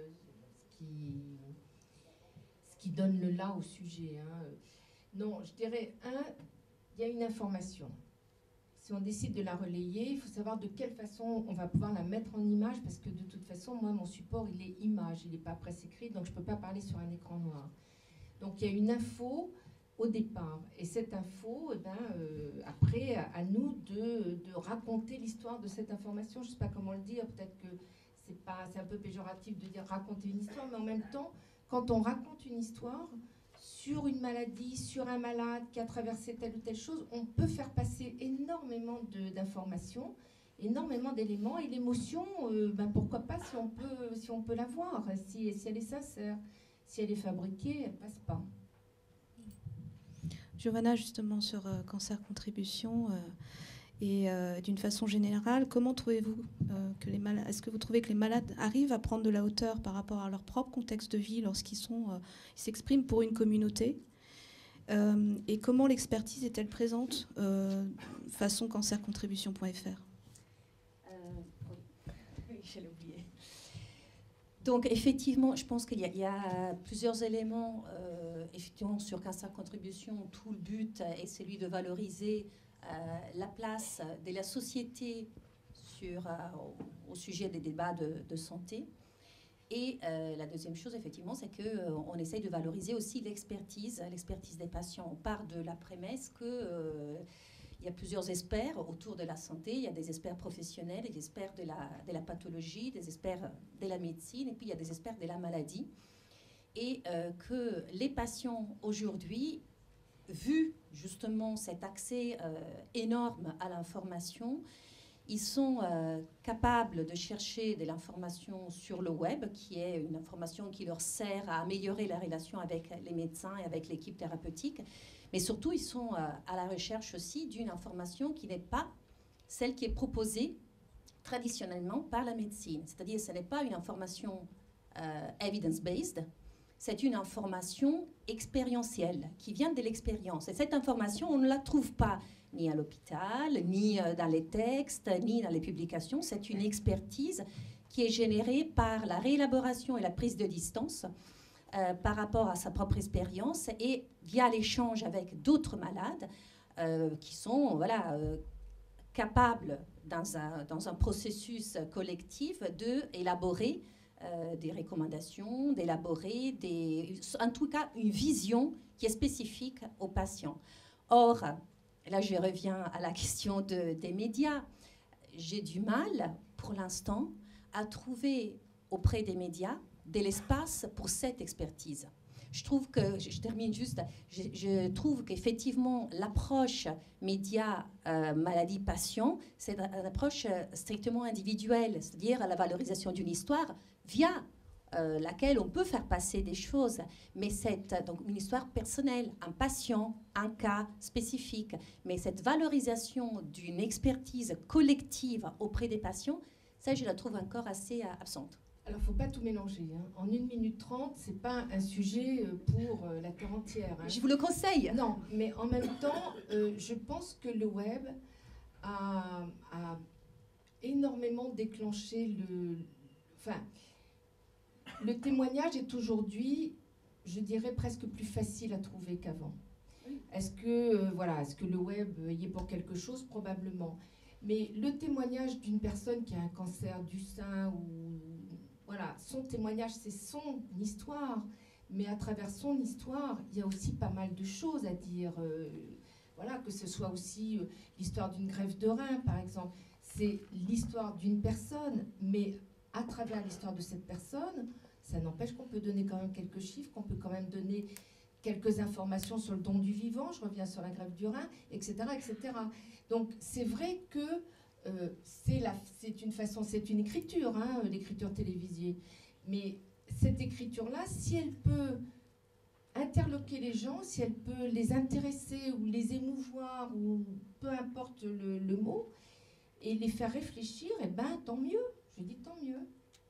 qui donne le là au sujet. Hein. Non, je dirais, il y a une information. Si on décide de la relayer, il faut savoir de quelle façon on va pouvoir la mettre en image, parce que de toute façon, moi, mon support, il est image, il n'est pas presse écrite, donc je ne peux pas parler sur un écran noir. Donc il y a une info au départ. Et cette info, après, à nous de raconter l'histoire de cette information. Je ne sais pas comment le dire, peut-être que c'est un peu péjoratif de dire raconter une histoire, mais en même temps, quand on raconte une histoire sur une maladie, sur un malade qui a traversé telle ou telle chose, on peut faire passer énormément d'informations, énormément d'éléments, et l'émotion, pourquoi pas si on peut la voir, si elle est sincère. Si elle est fabriquée, elle ne passe pas. Giovanna, justement, sur Cancer Contribution Et d'une façon générale, comment trouvez-vous que les malades, est-ce que vous trouvez que les malades arrivent à prendre de la hauteur par rapport à leur propre contexte de vie lorsqu'ils s'expriment pour une communauté? Et comment l'expertise est-elle présente façon cancercontribution.fr? Oui, je l'ai oublié. Donc effectivement, je pense qu'il y a plusieurs éléments. Effectivement, sur Cancer Contribution, tout le but est celui de valoriser la place de la société au sujet des débats de santé. Et la deuxième chose, effectivement, c'est qu'on essaye de valoriser aussi l'expertise des patients. On part de la prémisse qu'il y a plusieurs experts autour de la santé. Il y a des experts professionnels, des experts de la pathologie, des experts de la médecine, et puis il y a des experts de la maladie. Et que les patients aujourd'hui, vu justement cet accès énorme à l'information, ils sont capables de chercher de l'information sur le web, qui est une information qui leur sert à améliorer la relation avec les médecins et avec l'équipe thérapeutique. Mais surtout, ils sont à la recherche aussi d'une information qui n'est pas celle qui est proposée traditionnellement par la médecine. C'est-à-dire, ce n'est pas une information evidence-based, c'est une information expérientielle qui vient de l'expérience. Et cette information, on ne la trouve pas ni à l'hôpital, ni dans les textes, ni dans les publications. C'est une expertise qui est générée par la réélaboration et la prise de distance par rapport à sa propre expérience et via l'échange avec d'autres malades qui sont capables, dans un processus collectif, d'élaborer des recommandations, d'élaborer en tout cas une vision qui est spécifique aux patients. Or, là je reviens à la question des médias, j'ai du mal pour l'instant à trouver auprès des médias de l'espace pour cette expertise. Je trouve que, je termine juste, je trouve qu'effectivement l'approche média, maladie, patient, c'est une approche strictement individuelle, c'est-à-dire la valorisation d'une histoire via laquelle on peut faire passer des choses, mais c'est donc une histoire personnelle, un patient, un cas spécifique, mais cette valorisation d'une expertise collective auprès des patients, ça je la trouve encore assez absente. Alors, il ne faut pas tout mélanger. Hein. En 1 minute 30, ce n'est pas un sujet pour la terre entière. Hein. Je vous le conseille. Non, mais en même temps, je pense que le web a énormément déclenché le témoignage est aujourd'hui, je dirais, presque plus facile à trouver qu'avant. Oui. Est-ce que le web y est pour quelque chose? Probablement. Mais le témoignage d'une personne qui a un cancer du sein ou... Voilà, son témoignage, c'est son histoire, mais à travers son histoire, il y a aussi pas mal de choses à dire. Que ce soit aussi l'histoire d'une greffe de rein, par exemple. C'est l'histoire d'une personne, mais à travers l'histoire de cette personne, ça n'empêche qu'on peut donner quand même quelques chiffres, qu'on peut quand même donner quelques informations sur le don du vivant, je reviens sur la greffe du rein, etc. etc. Donc c'est vrai que c'est une écriture, hein, l'écriture télévisée. Mais cette écriture-là, si elle peut interloquer les gens, si elle peut les intéresser ou les émouvoir, ou peu importe le mot, et les faire réfléchir, eh ben tant mieux. Je dis tant mieux.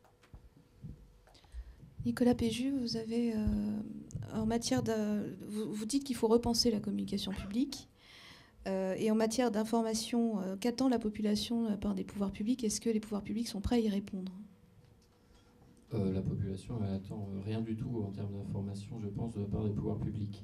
Nicolas Péju, vous avez, en matière vous dites qu'il faut repenser la communication publique. Et en matière d'information, qu'attend la population de la part des pouvoirs publics? Est-ce que les pouvoirs publics sont prêts à y répondre? La population n'attend rien du tout en termes d'information, je pense, de la part des pouvoirs publics.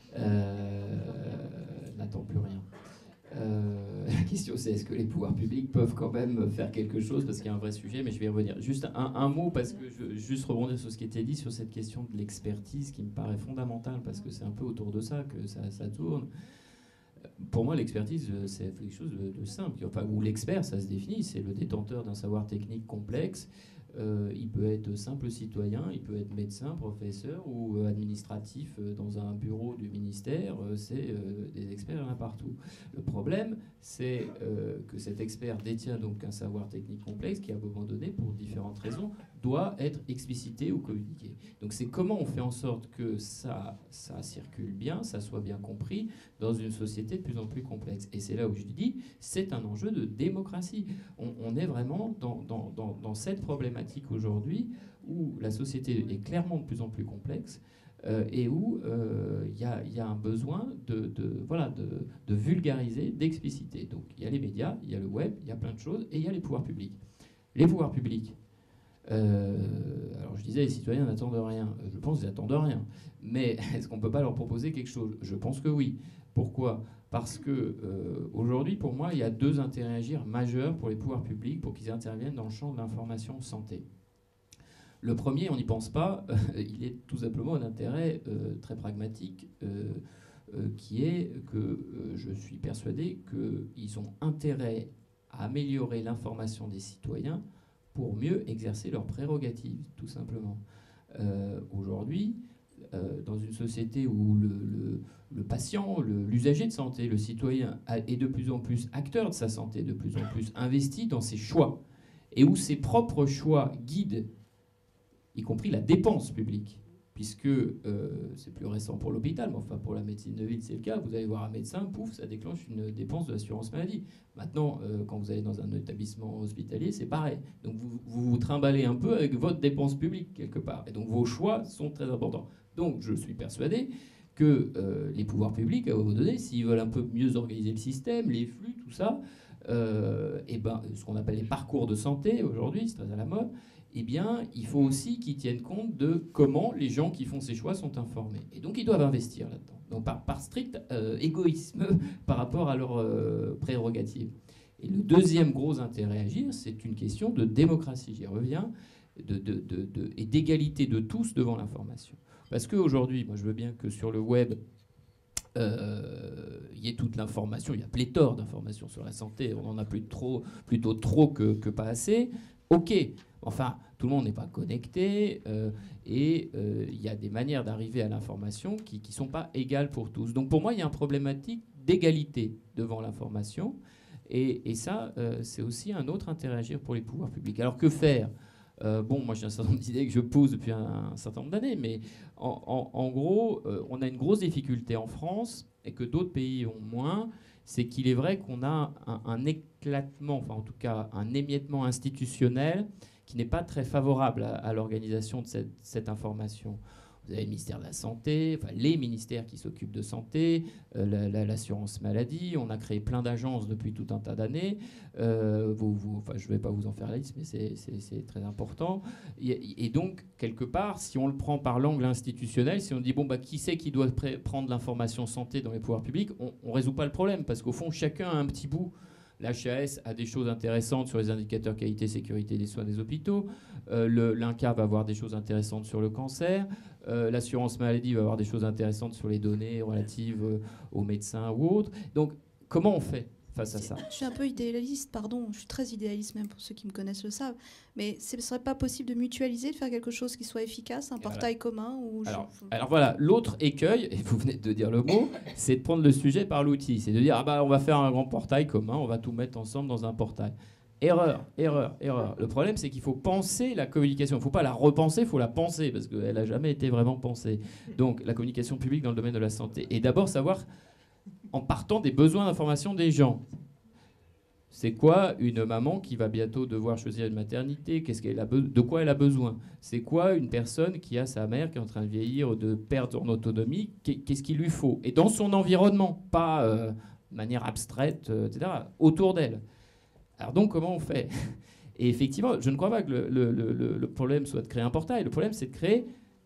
N'attend plus rien. La question, c'est est-ce que les pouvoirs publics peuvent quand même faire quelque chose, parce qu'il y a un vrai sujet, mais je vais y revenir. Juste un mot, parce que je veux juste rebondir sur ce qui était dit, sur cette question de l'expertise qui me paraît fondamentale, parce que c'est un peu autour de ça que ça tourne. Pour moi, l'expertise, c'est quelque chose de simple. Enfin, où l'expert, ça se définit, c'est le détenteur d'un savoir technique complexe Il peut être simple citoyen, il peut être médecin, professeur ou administratif dans un bureau du ministère. C'est des experts, il y en a partout. Le problème, c'est que cet expert détient donc un savoir technique complexe qui, à un moment donné, pour différentes raisons, doit être explicité ou communiqué. Donc c'est comment on fait en sorte que ça circule bien, ça soit bien compris dans une société de plus en plus complexe. Et c'est là où je dis, c'est un enjeu de démocratie. On est vraiment dans cette problématique aujourd'hui où la société est clairement de plus en plus complexe et où il y a un besoin de vulgariser, d'expliciter. Donc il y a les médias, il y a le web, il y a plein de choses, et il y a les pouvoirs publics. Les pouvoirs publics, alors je disais, les citoyens n'attendent rien. Je pense qu'ils n'attendent rien. Mais est-ce qu'on ne peut pas leur proposer quelque chose? Je pense que oui. Pourquoi? Parce que aujourd'hui, pour moi, il y a deux intérêts à agir majeurs pour les pouvoirs publics pour qu'ils interviennent dans le champ de l'information santé. Le premier, on n'y pense pas, il est tout simplement un intérêt très pragmatique, qui est que je suis persuadé qu'ils ont intérêt à améliorer l'information des citoyens pour mieux exercer leurs prérogatives, tout simplement. Aujourd'hui, dans une société où le patient, l'usager de santé, le citoyen est de plus en plus acteur de sa santé, de plus en plus investi dans ses choix, et où ses propres choix guident, y compris la dépense publique, puisque c'est plus récent pour l'hôpital, mais enfin pour la médecine de ville c'est le cas, vous allez voir un médecin, pouf, ça déclenche une dépense de l'assurance maladie. Maintenant, quand vous allez dans un établissement hospitalier, c'est pareil. Donc vous trimballez un peu avec votre dépense publique quelque part, et donc vos choix sont très importants. Donc je suis persuadé que les pouvoirs publics, à un moment donné, s'ils veulent un peu mieux organiser le système, les flux, tout ça, et ben, ce qu'on appelle les parcours de santé aujourd'hui, c'est très à la mode, eh bien, il faut aussi qu'ils tiennent compte de comment les gens qui font ces choix sont informés. Et donc, ils doivent investir là-dedans. Donc, par strict égoïsme par rapport à leurs prérogatives. Et le deuxième gros intérêt à agir, c'est une question de démocratie, j'y reviens, et d'égalité de tous devant l'information. Parce qu'aujourd'hui, moi, je veux bien que sur le web, il y ait toute l'information, il y a pléthore d'informations sur la santé, on en a plutôt trop que pas assez. Ok, enfin, tout le monde n'est pas connecté et il y a des manières d'arriver à l'information qui ne sont pas égales pour tous. Donc pour moi, il y a une problématique d'égalité devant l'information et ça, c'est aussi un autre intérêt à agir pour les pouvoirs publics. Alors que faire? Bon, moi j'ai un certain nombre d'idées que je pose depuis un certain nombre d'années, mais en gros, on a une grosse difficulté en France et que d'autres pays ont moins. C'est qu'il est vrai qu'on a un éclatement, enfin en tout cas un émiettement institutionnel qui n'est pas très favorable à l'organisation de cette information. Vous avez le ministère de la Santé, enfin les ministères qui s'occupent de santé, l'assurance maladie, on a créé plein d'agences depuis tout un tas d'années. Enfin, je ne vais pas vous en faire la liste, mais c'est très important. Et donc, quelque part, si on le prend par l'angle institutionnel, si on dit, bon, bah, qui c'est qui doit prendre l'information santé dans les pouvoirs publics, on ne résout pas le problème, parce qu'au fond, chacun a un petit bout. L'HAS a des choses intéressantes sur les indicateurs qualité-sécurité des soins des hôpitaux. L'INCa va avoir des choses intéressantes sur le cancer. L'assurance maladie va avoir des choses intéressantes sur les données relatives aux médecins ou autres. Donc, comment on fait face à ça? Je suis un peu idéaliste, pardon. Je suis très idéaliste, même pour ceux qui me connaissent le savent. Mais ce ne serait pas possible de mutualiser, de faire quelque chose qui soit efficace, un portail commun alors voilà, l'autre écueil, et vous venez de dire le mot, c'est de prendre le sujet par l'outil. C'est de dire, ah bah, on va faire un grand portail commun, on va tout mettre ensemble dans un portail. Erreur. Le problème, c'est qu'il faut penser la communication. Il ne faut pas la repenser, il faut la penser, parce qu'elle n'a jamais été vraiment pensée. Donc, la communication publique dans le domaine de la santé. Et d'abord, savoir, en partant des besoins d'information des gens. C'est quoi une maman qui va bientôt devoir choisir une maternité? De quoi elle a besoin? C'est quoi une personne qui a sa mère qui est en train de vieillir, de perdre son autonomie? Qu'est-ce qu'il lui faut? Et dans son environnement, pas de manière abstraite, etc., autour d'elle. Alors donc, comment on fait? Et effectivement, je ne crois pas que le problème soit de créer un portail. Le problème, c'est de créer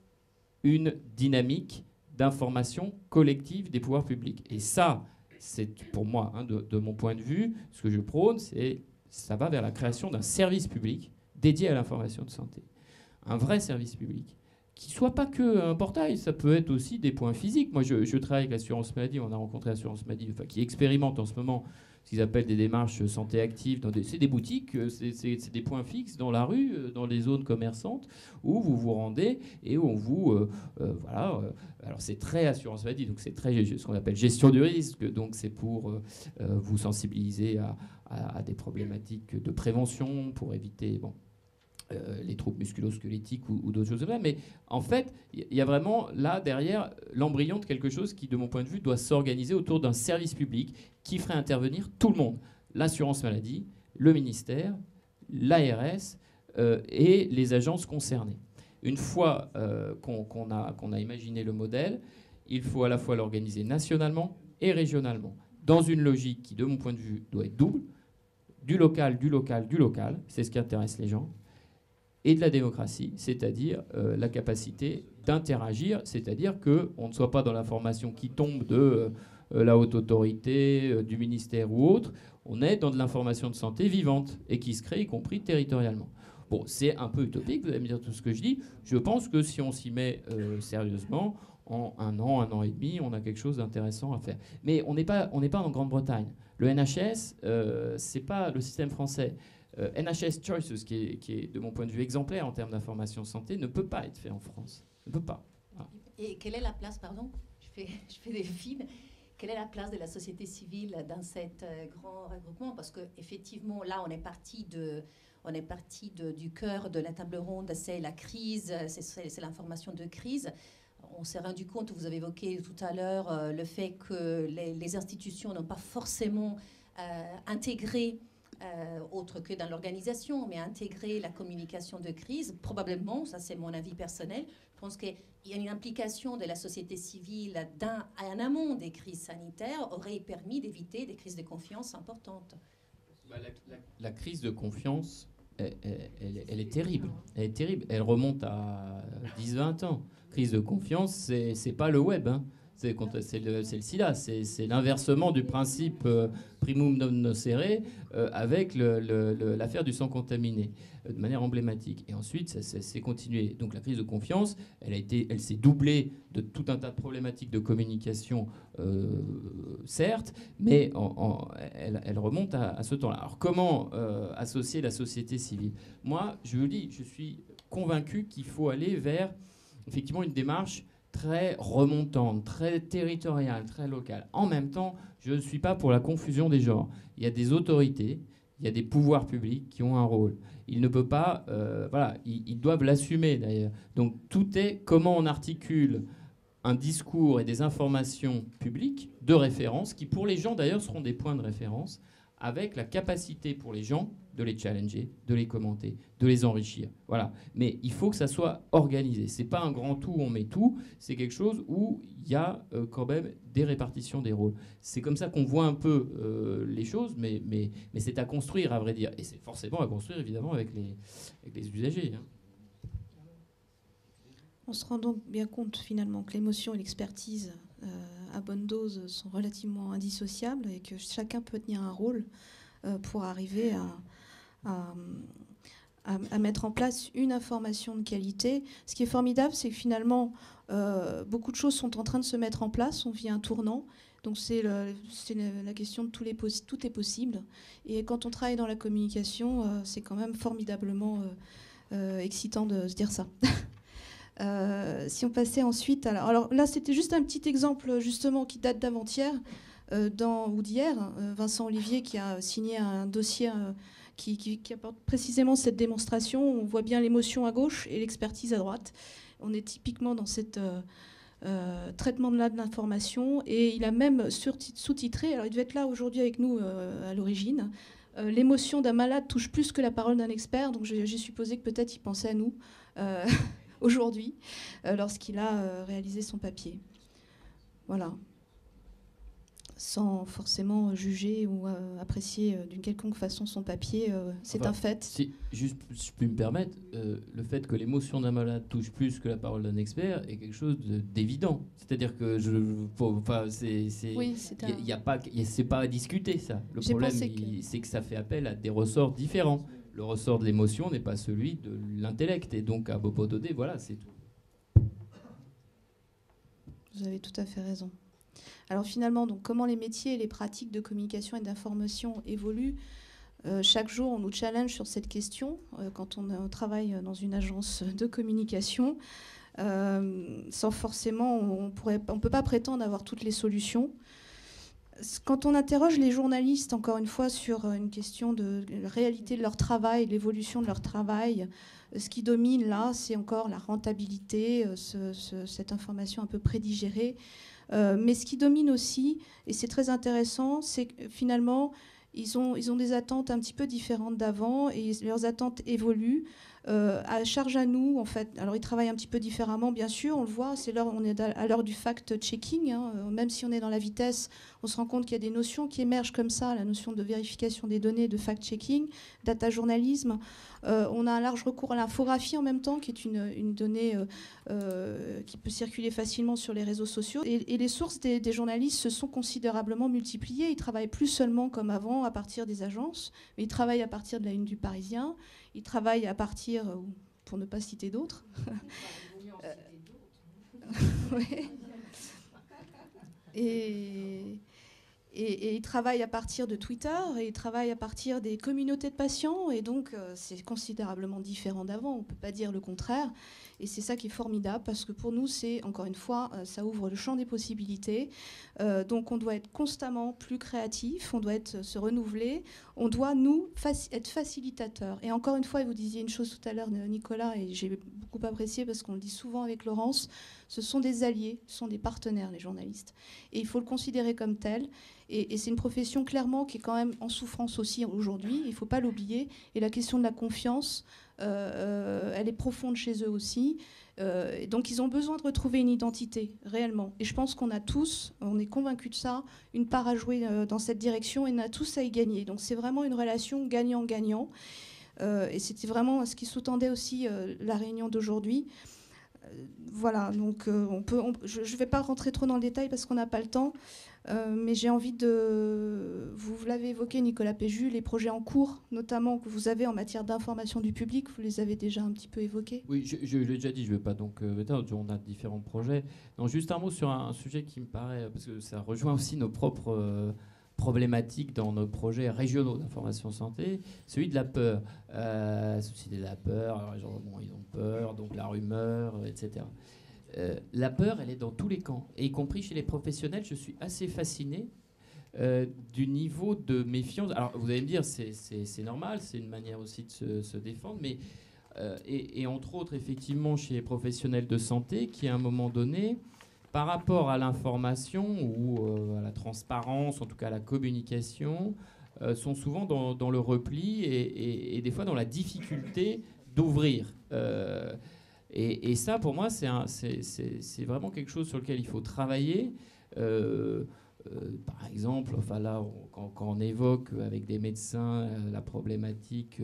une dynamique d'information collective des pouvoirs publics. Et ça, c'est pour moi, de mon point de vue, ce que je prône, ça va vers la création d'un service public dédié à l'information de santé. Un vrai service public qui ne soit pas que un portail, ça peut être aussi des points physiques. Moi, je travaille avec l'assurance maladie, on a rencontré l'assurance maladie, enfin, qui expérimente en ce moment ce qu'ils appellent des démarches santé active. C'est des boutiques, c'est des points fixes dans la rue, dans les zones commerçantes, où vous vous rendez et où on vous... voilà. Alors c'est très assurance maladie, donc c'est très ce qu'on appelle gestion du risque. Donc c'est pour vous sensibiliser à des problématiques de prévention, pour éviter... Bon, les troubles musculo-squelettiques ou d'autres choses comme ça. Mais en fait, il y a vraiment là, derrière, l'embryon de quelque chose qui, de mon point de vue, doit s'organiser autour d'un service public qui ferait intervenir tout le monde. L'assurance maladie, le ministère, l'ARS et les agences concernées. Une fois qu'on a imaginé le modèle, il faut à la fois l'organiser nationalement et régionalement, dans une logique qui, de mon point de vue, doit être double, du local, c'est ce qui intéresse les gens, et de la démocratie, c'est-à-dire la capacité d'interagir, c'est-à-dire qu'on ne soit pas dans l'information qui tombe de la haute autorité, du ministère ou autre, on est dans de l'information de santé vivante et qui se crée, y compris territorialement. Bon, c'est un peu utopique, vous allez me dire tout ce que je dis. Je pense que si on s'y met sérieusement, en un an et demi, on a quelque chose d'intéressant à faire. Mais on n'est pas en Grande-Bretagne. Le NHS, c'est pas le système français. NHS Choices, qui est, de mon point de vue, exemplaire en termes d'information santé, ne peut pas être fait en France. Ne peut pas. Voilà. Et quelle est la place, pardon, je fais des fines, quelle est la place de la société civile dans cet grand regroupement? Parce qu'effectivement, là, on est parti du cœur de la table ronde, c'est la crise, c'est l'information de crise. On s'est rendu compte, vous avez évoqué tout à l'heure, le fait que les institutions n'ont pas forcément intégré, autre que dans l'organisation, mais intégrer la communication de crise, probablement, ça c'est mon avis personnel, je pense qu'il y a une implication de la société civile en amont des crises sanitaires aurait permis d'éviter des crises de confiance importantes. La crise de confiance, elle est terrible. Elle est terrible. Elle remonte à 10-20 ans. Crise de confiance, c'est pas le web, hein. C'est le SIDA, c'est l'inversement du principe primum non nocere avec l'affaire du sang contaminé, de manière emblématique. Et ensuite, ça s'est continué. Donc la crise de confiance, elle s'est doublée de tout un tas de problématiques de communication, certes, mais elle remonte à ce temps-là. Alors comment associer la société civile? Moi, je vous dis, je suis convaincu qu'il faut aller vers effectivement une démarche très remontante, très territoriale, très locale. En même temps, je ne suis pas pour la confusion des genres. Il y a des autorités, il y a des pouvoirs publics qui ont un rôle. Ils ne peuvent pas... voilà, ils doivent l'assumer d'ailleurs. Donc tout est comment on articule un discours et des informations publiques de référence, qui pour les gens d'ailleurs seront des points de référence, avec la capacité pour les gens de les challenger, de les commenter, de les enrichir. Voilà. Mais il faut que ça soit organisé. C'est pas un grand tout où on met tout, c'est quelque chose où il y a quand même des répartitions des rôles. C'est comme ça qu'on voit un peu les choses, mais c'est à construire, à vrai dire. Et c'est forcément à construire, évidemment, avec les usagers. Hein. On se rend donc bien compte, finalement, que l'émotion et l'expertise à bonne dose sont relativement indissociables et que chacun peut tenir un rôle pour arriver à mettre en place une information de qualité. Ce qui est formidable, c'est que finalement, beaucoup de choses sont en train de se mettre en place. On vit un tournant. Donc c'est la question de tout est possible. Et quand on travaille dans la communication, c'est quand même formidablement excitant de se dire ça. Si on passait ensuite... Alors là, c'était juste un petit exemple, justement, qui date d'avant-hier, ou d'hier. Vincent Olivier qui a signé un dossier qui apporte précisément cette démonstration. On voit bien l'émotion à gauche et l'expertise à droite. On est typiquement dans cette traitement-là de l'information. Et il a même sous-titré, alors il devait être là aujourd'hui avec nous à l'origine, l'émotion d'un malade touche plus que la parole d'un expert. Donc j'ai supposé que peut-être il pensait à nous aujourd'hui, lorsqu'il a réalisé son papier. Voilà. Sans forcément juger ou apprécier d'une quelconque façon son papier, c'est un fait. Si juste, je peux me permettre, le fait que l'émotion d'un malade touche plus que la parole d'un expert est quelque chose d'évident. C'est-à-dire que c'est pas à discuter, ça. Le problème, c'est que ça fait appel à des ressorts différents. Le ressort de l'émotion n'est pas celui de l'intellect. Et donc, à Bobododé, voilà, c'est tout. Vous avez tout à fait raison. Alors finalement, donc, comment les métiers et les pratiques de communication et d'information évoluent? Chaque jour, on nous challenge sur cette question quand on travaille dans une agence de communication. Sans forcément, on ne peut pas prétendre avoir toutes les solutions. Quand on interroge les journalistes, encore une fois, sur une question de la réalité de leur travail, l'évolution de leur travail, ce qui domine là, c'est encore la rentabilité, cette information un peu prédigérée. Mais ce qui domine aussi, et c'est très intéressant, c'est que finalement, ils ont des attentes un petit peu différentes d'avant et leurs attentes évoluent. À charge à nous, en fait. Alors, ils travaillent un petit peu différemment, bien sûr, on le voit, on est à l'heure du fact-checking. Hein. Même si on est dans la vitesse, on se rend compte qu'il y a des notions qui émergent comme ça, la notion de vérification des données, de fact-checking, data-journalisme. On a un large recours à l'infographie en même temps, qui est une donnée qui peut circuler facilement sur les réseaux sociaux. Et les sources des journalistes se sont considérablement multipliées. Ils travaillent plus seulement comme avant à partir des agences, mais ils travaillent à partir de la Une du Parisien. Ils travaillent à partir, pour ne pas citer d'autres. Ouais. Et ils travaillent à partir de Twitter, et ils travaillent à partir des communautés de patients, et donc c'est considérablement différent d'avant, on ne peut pas dire le contraire. Et c'est ça qui est formidable, parce que pour nous, c'est, encore une fois, ça ouvre le champ des possibilités. Donc on doit être constamment plus créatif, on doit se renouveler, on doit, nous, être facilitateurs. Et encore une fois, vous disiez une chose tout à l'heure, Nicolas, et j'ai beaucoup apprécié, parce qu'on le dit souvent avec Laurence, ce sont des alliés, ce sont des partenaires, les journalistes. Et il faut le considérer comme tel. Et c'est une profession, clairement, qui est quand même en souffrance aussi aujourd'hui, il ne faut pas l'oublier. Et la question de la confiance, elle est profonde chez eux aussi. Donc ils ont besoin de retrouver une identité, réellement. Et je pense qu'on a tous, on est convaincus de ça, une part à jouer dans cette direction, et on a tous à y gagner. Donc c'est vraiment une relation gagnant-gagnant. Et c'était vraiment ce qui sous-tendait aussi la réunion d'aujourd'hui. Voilà, donc je ne vais pas rentrer trop dans le détail parce qu'on n'a pas le temps, mais j'ai envie de... Vous l'avez évoqué, Nicolas Péju, les projets en cours, notamment que vous avez en matière d'information du public, vous les avez déjà un petit peu évoqués. Oui, je l'ai déjà dit, je ne vais pas donc... on a différents projets. Non, juste un mot sur un sujet qui me paraît, parce que ça rejoint aussi nos propres... problématique dans nos projets régionaux d'information santé, celui de la peur. Société de la peur, alors les gens ils ont peur, donc la rumeur, etc. La peur, elle est dans tous les camps, et y compris chez les professionnels. Je suis assez fasciné du niveau de méfiance. Alors vous allez me dire, c'est normal, c'est une manière aussi de se défendre, mais et entre autres, effectivement, chez les professionnels de santé, qui à un moment donné, par rapport à l'information ou à la transparence, en tout cas à la communication, sont souvent dans le repli et des fois dans la difficulté d'ouvrir. Et ça, pour moi, c'est vraiment quelque chose sur lequel il faut travailler. Par exemple, enfin là, quand on évoque avec des médecins la problématique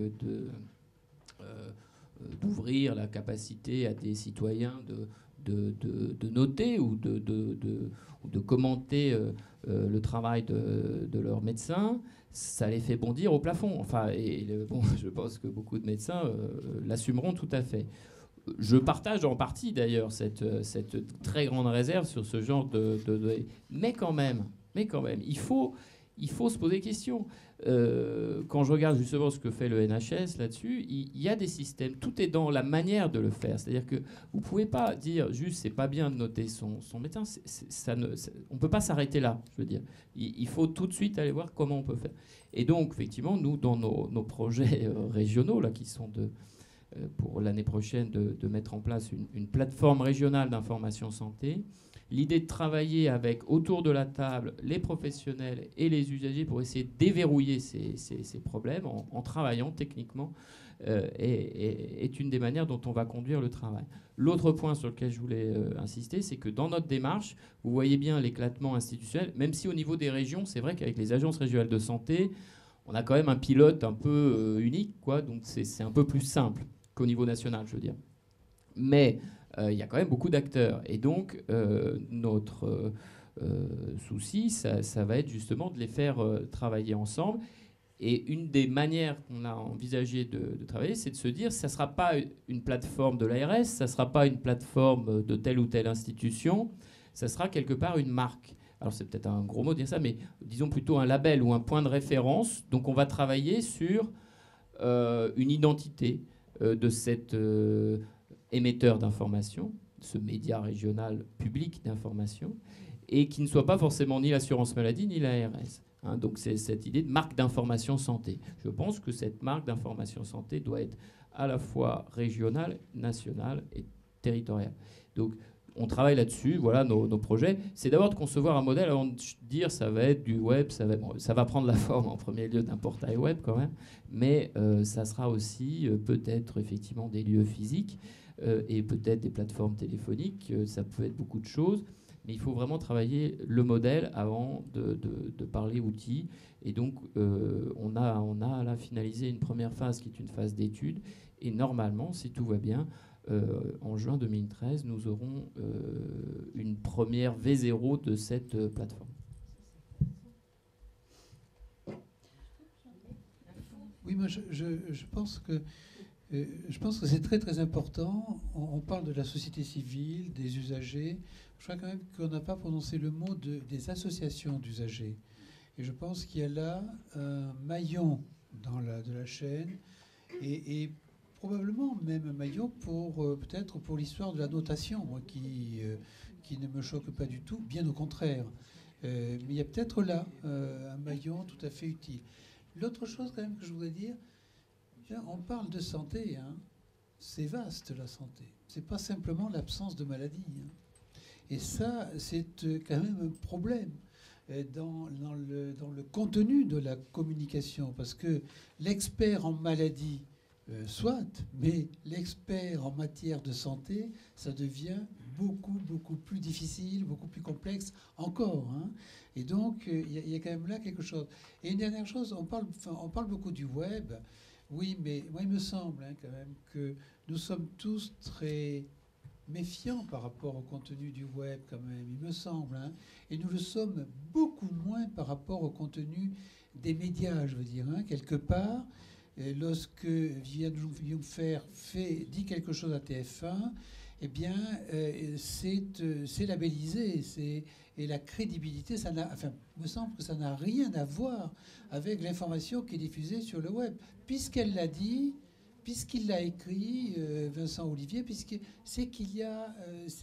d'ouvrir la capacité à des citoyens de noter ou de commenter le travail de leur médecin, ça les fait bondir au plafond. Enfin, je pense que beaucoup de médecins l'assumeront tout à fait. Je partage en partie d'ailleurs cette très grande réserve sur ce genre de mais quand même, il faut se poser des questions. Quand je regarde justement ce que fait le NHS là-dessus, il y a des systèmes. Tout est dans la manière de le faire. C'est-à-dire que vous ne pouvez pas dire juste c'est pas bien de noter son médecin. On ne peut pas s'arrêter là, je veux dire. Il faut tout de suite aller voir comment on peut faire. Et donc, effectivement, nous, dans nos projets régionaux, là, qui sont pour l'année prochaine de mettre en place une plateforme régionale d'information santé, l'idée de travailler avec, autour de la table, les professionnels et les usagers pour essayer de déverrouiller ces problèmes en travaillant techniquement est une des manières dont on va conduire le travail. L'autre point sur lequel je voulais insister, c'est que dans notre démarche, vous voyez bien l'éclatement institutionnel, même si au niveau des régions, c'est vrai qu'avec les agences régionales de santé, on a quand même un pilote un peu unique, quoi, donc c'est un peu plus simple qu'au niveau national, je veux dire. Mais il y a quand même beaucoup d'acteurs. Et donc, notre souci, ça va être justement de les faire travailler ensemble. Et une des manières qu'on a envisagé de travailler, c'est de se dire, ça ne sera pas une plateforme de l'ARS, ça ne sera pas une plateforme de telle ou telle institution, ça sera quelque part une marque. Alors c'est peut-être un gros mot de dire ça, mais disons plutôt un label ou un point de référence. Donc on va travailler sur une identité de cet émetteur d'information, ce média régional public d'information, et qui ne soit pas forcément ni l'assurance maladie ni l'ARS. Hein, donc c'est cette idée de marque d'information santé. Je pense que cette marque d'information santé doit être à la fois régionale, nationale et territoriale. Donc on travaille là-dessus, voilà nos projets. C'est d'abord de concevoir un modèle avant de dire ça va être du web, ça va prendre la forme en premier lieu d'un portail web quand même, mais ça sera aussi peut-être effectivement des lieux physiques et peut-être des plateformes téléphoniques, ça peut être beaucoup de choses. Mais il faut vraiment travailler le modèle avant de parler outils. Et donc, on a là finalisé une première phase qui est une phase d'étude. Et normalement, si tout va bien, en juin 2013, nous aurons une première V0 de cette plateforme. Oui, moi je pense que c'est très très important. On parle de la société civile, des usagers. Je crois quand même qu'on n'a pas prononcé le mot des associations d'usagers. Et je pense qu'il y a là un maillon de la chaîne et probablement même un maillon peut-être pour l'histoire de la notation, moi, qui ne me choque pas du tout, bien au contraire. Mais il y a peut-être là un maillon tout à fait utile. L'autre chose quand même que je voudrais dire, on parle de santé, hein. C'est vaste la santé. C'est pas simplement l'absence de maladie. Hein. Et ça, c'est quand même un problème dans le contenu de la communication, parce que l'expert en maladie, soit, mais l'expert en matière de santé, ça devient beaucoup plus difficile, beaucoup plus complexe encore. Hein. Et donc, il y a quand même là quelque chose. Et une dernière chose, on parle beaucoup du web. Oui, mais moi, il me semble quand même que nous sommes tous très méfiants par rapport au contenu du web, quand même, il me semble. Hein. Et nous le sommes beaucoup moins par rapport au contenu des médias, je veux dire. Hein. Quelque part, lorsque Viviane Jungfer dit quelque chose à TF1, eh bien, c'est labellisé. Et la crédibilité, me semble que ça n'a rien à voir avec l'information qui est diffusée sur le web. Puisqu'elle l'a dit, puisqu'il l'a écrit, Vincent Olivier, c'est qu'il y a,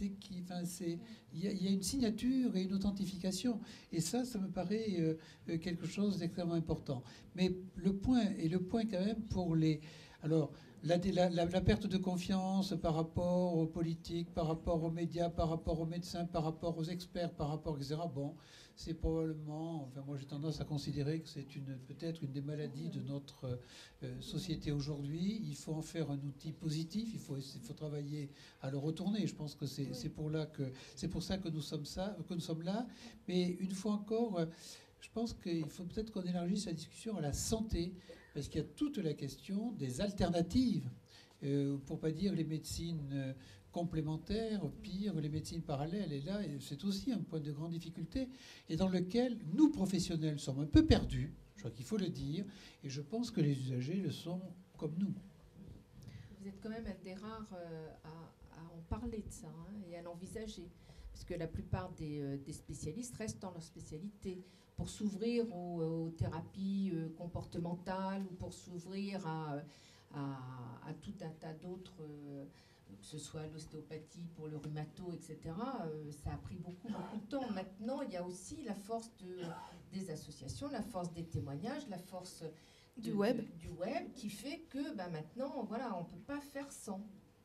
il y a une signature et une authentification. Et ça me paraît quelque chose d'extrêmement important. Mais le point quand même pour les... Alors, la perte de confiance par rapport aux politiques, par rapport aux médias, par rapport aux médecins, par rapport aux experts, par rapport, etc. Bon, c'est probablement, enfin moi j'ai tendance à considérer que c'est peut-être une des maladies de notre société aujourd'hui. Il faut en faire un outil positif, il faut travailler à le retourner. Je pense que c'est pour ça que nous sommes là. Mais une fois encore, je pense qu'il faut peut-être qu'on élargisse la discussion à la santé, parce qu'il y a toute la question des alternatives, pour ne pas dire les médecines complémentaires, pire, les médecines parallèles. Et là, c'est aussi un point de grande difficulté, et dans lequel nous, professionnels, sommes un peu perdus, je crois qu'il faut le dire, et je pense que les usagers le sont comme nous. Vous êtes quand même un des rares à en parler de ça, hein, et à l'envisager, parce que la plupart des spécialistes restent dans leur spécialité. Pour s'ouvrir aux thérapies comportementales ou pour s'ouvrir à tout un tas d'autres, que ce soit l'ostéopathie pour le rhumato, etc., ça a pris beaucoup de temps. Maintenant, il y a aussi la force des associations, la force des témoignages, la force du web qui fait que maintenant, voilà, on ne peut pas faire sans.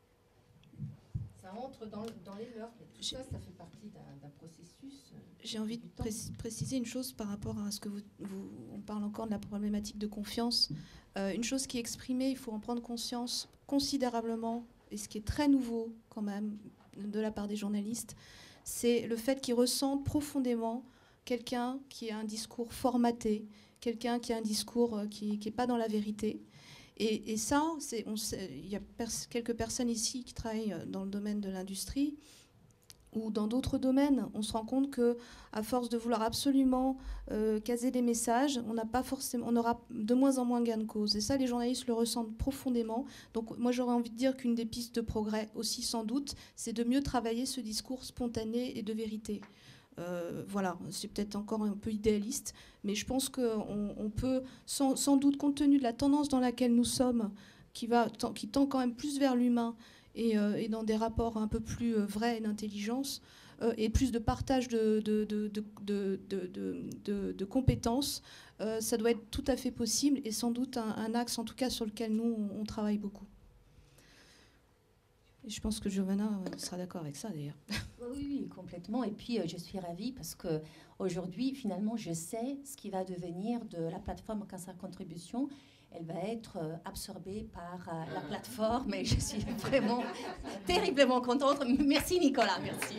Ça entre dans les mœurs, mais tout ça fait partie d'un processus. J'ai envie de préciser une chose par rapport à ce que on parle encore de la problématique de confiance. Une chose qui est exprimée, il faut en prendre conscience considérablement, et ce qui est très nouveau quand même de la part des journalistes, c'est le fait qu'ils ressentent profondément quelqu'un qui a un discours formaté, quelqu'un qui a un discours qui n'est pas dans la vérité. Et ça, il y a quelques personnes ici qui travaillent dans le domaine de l'industrie. ou dans d'autres domaines, on se rend compte qu'à force de vouloir absolument caser des messages, on aura de moins en moins gain de cause. Et ça, les journalistes le ressentent profondément. Donc moi, j'aurais envie de dire qu'une des pistes de progrès aussi, sans doute, c'est de mieux travailler ce discours spontané et de vérité. Voilà, c'est peut-être encore un peu idéaliste, mais je pense qu'on peut, sans doute, compte tenu de la tendance dans laquelle nous sommes, qui tend quand même plus vers l'humain, et dans des rapports un peu plus vrais et d'intelligence, et plus de partage de compétences, ça doit être tout à fait possible, et sans doute un axe, en tout cas, sur lequel nous, on travaille beaucoup. Et je pense que Giovanna sera d'accord avec ça, d'ailleurs. Oui, complètement. Et puis, je suis ravie parce qu'aujourd'hui, finalement, je sais ce qui va devenir de la plateforme Cancer Contribution. Elle va être absorbée par la plateforme et je suis vraiment terriblement contente. Merci Nicolas, merci.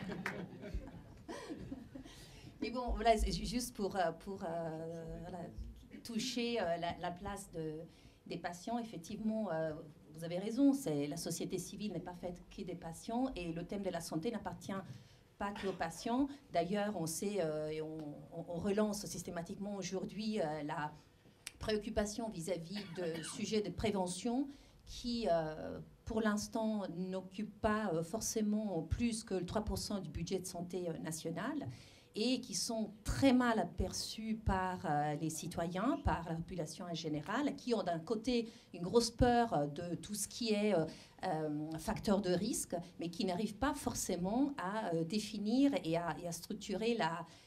Mais bon, voilà, c'est juste pour voilà, toucher la place des patients. Effectivement, vous avez raison, la société civile n'est pas faite que des patients et le thème de la santé n'appartient pas qu'aux patients. D'ailleurs, on sait, et on relance systématiquement aujourd'hui la préoccupation vis-à-vis de sujets de prévention qui, pour l'instant, n'occupent pas forcément plus que le 3% du budget de santé national et qui sont très mal aperçus par les citoyens, par la population en général, qui ont d'un côté une grosse peur de tout ce qui est facteur de risque, mais qui n'arrivent pas forcément à définir et à structurer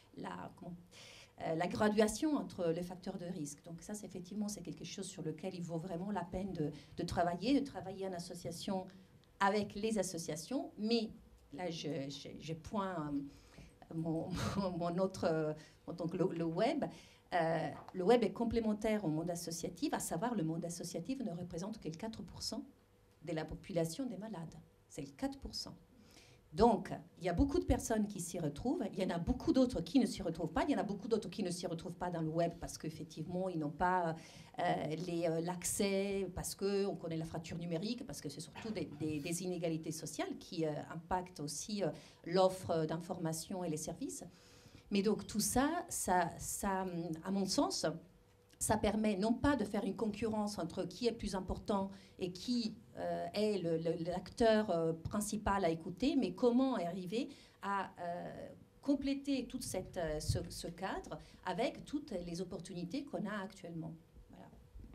la graduation entre les facteurs de risque. Donc ça, effectivement, c'est quelque chose sur lequel il vaut vraiment la peine de travailler en association avec les associations. Mais là, je pointe mon autre... donc le web. Le web est complémentaire au monde associatif, à savoir le monde associatif ne représente que 4% de la population des malades. C'est le 4%. Donc, il y a beaucoup de personnes qui s'y retrouvent. Il y en a beaucoup d'autres qui ne s'y retrouvent pas. Il y en a beaucoup d'autres qui ne s'y retrouvent pas dans le web parce qu'effectivement, ils n'ont pas l'accès, parce qu'on connaît la fracture numérique, parce que c'est surtout des inégalités sociales qui impactent aussi l'offre d'informations et les services. Mais donc, tout ça, à mon sens, ça permet non pas de faire une concurrence entre qui est plus important et qui est l'acteur principal à écouter, mais comment arriver à compléter tout ce cadre avec toutes les opportunités qu'on a actuellement. Voilà.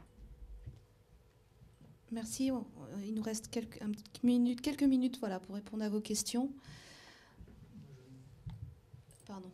Merci. Il nous reste quelques minutes voilà, pour répondre à vos questions. Pardon.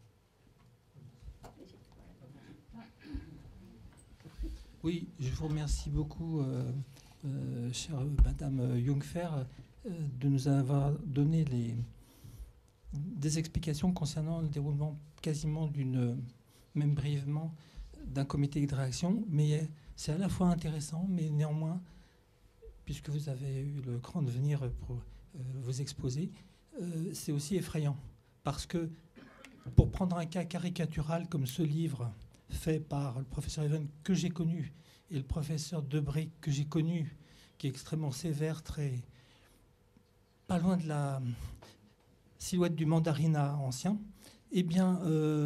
Oui, je vous remercie beaucoup, chère Madame Jungfer, de nous avoir donné des explications concernant le déroulement quasiment même brièvement, d'un comité de réaction. Mais c'est à la fois intéressant, mais néanmoins, puisque vous avez eu le cran de venir pour vous exposer, c'est aussi effrayant. Parce que, pour prendre un cas caricatural comme ce livre, fait par le professeur Even, que j'ai connu, et le professeur Debré, que j'ai connu, qui est extrêmement sévère, pas loin de la silhouette du mandarinat ancien, eh bien,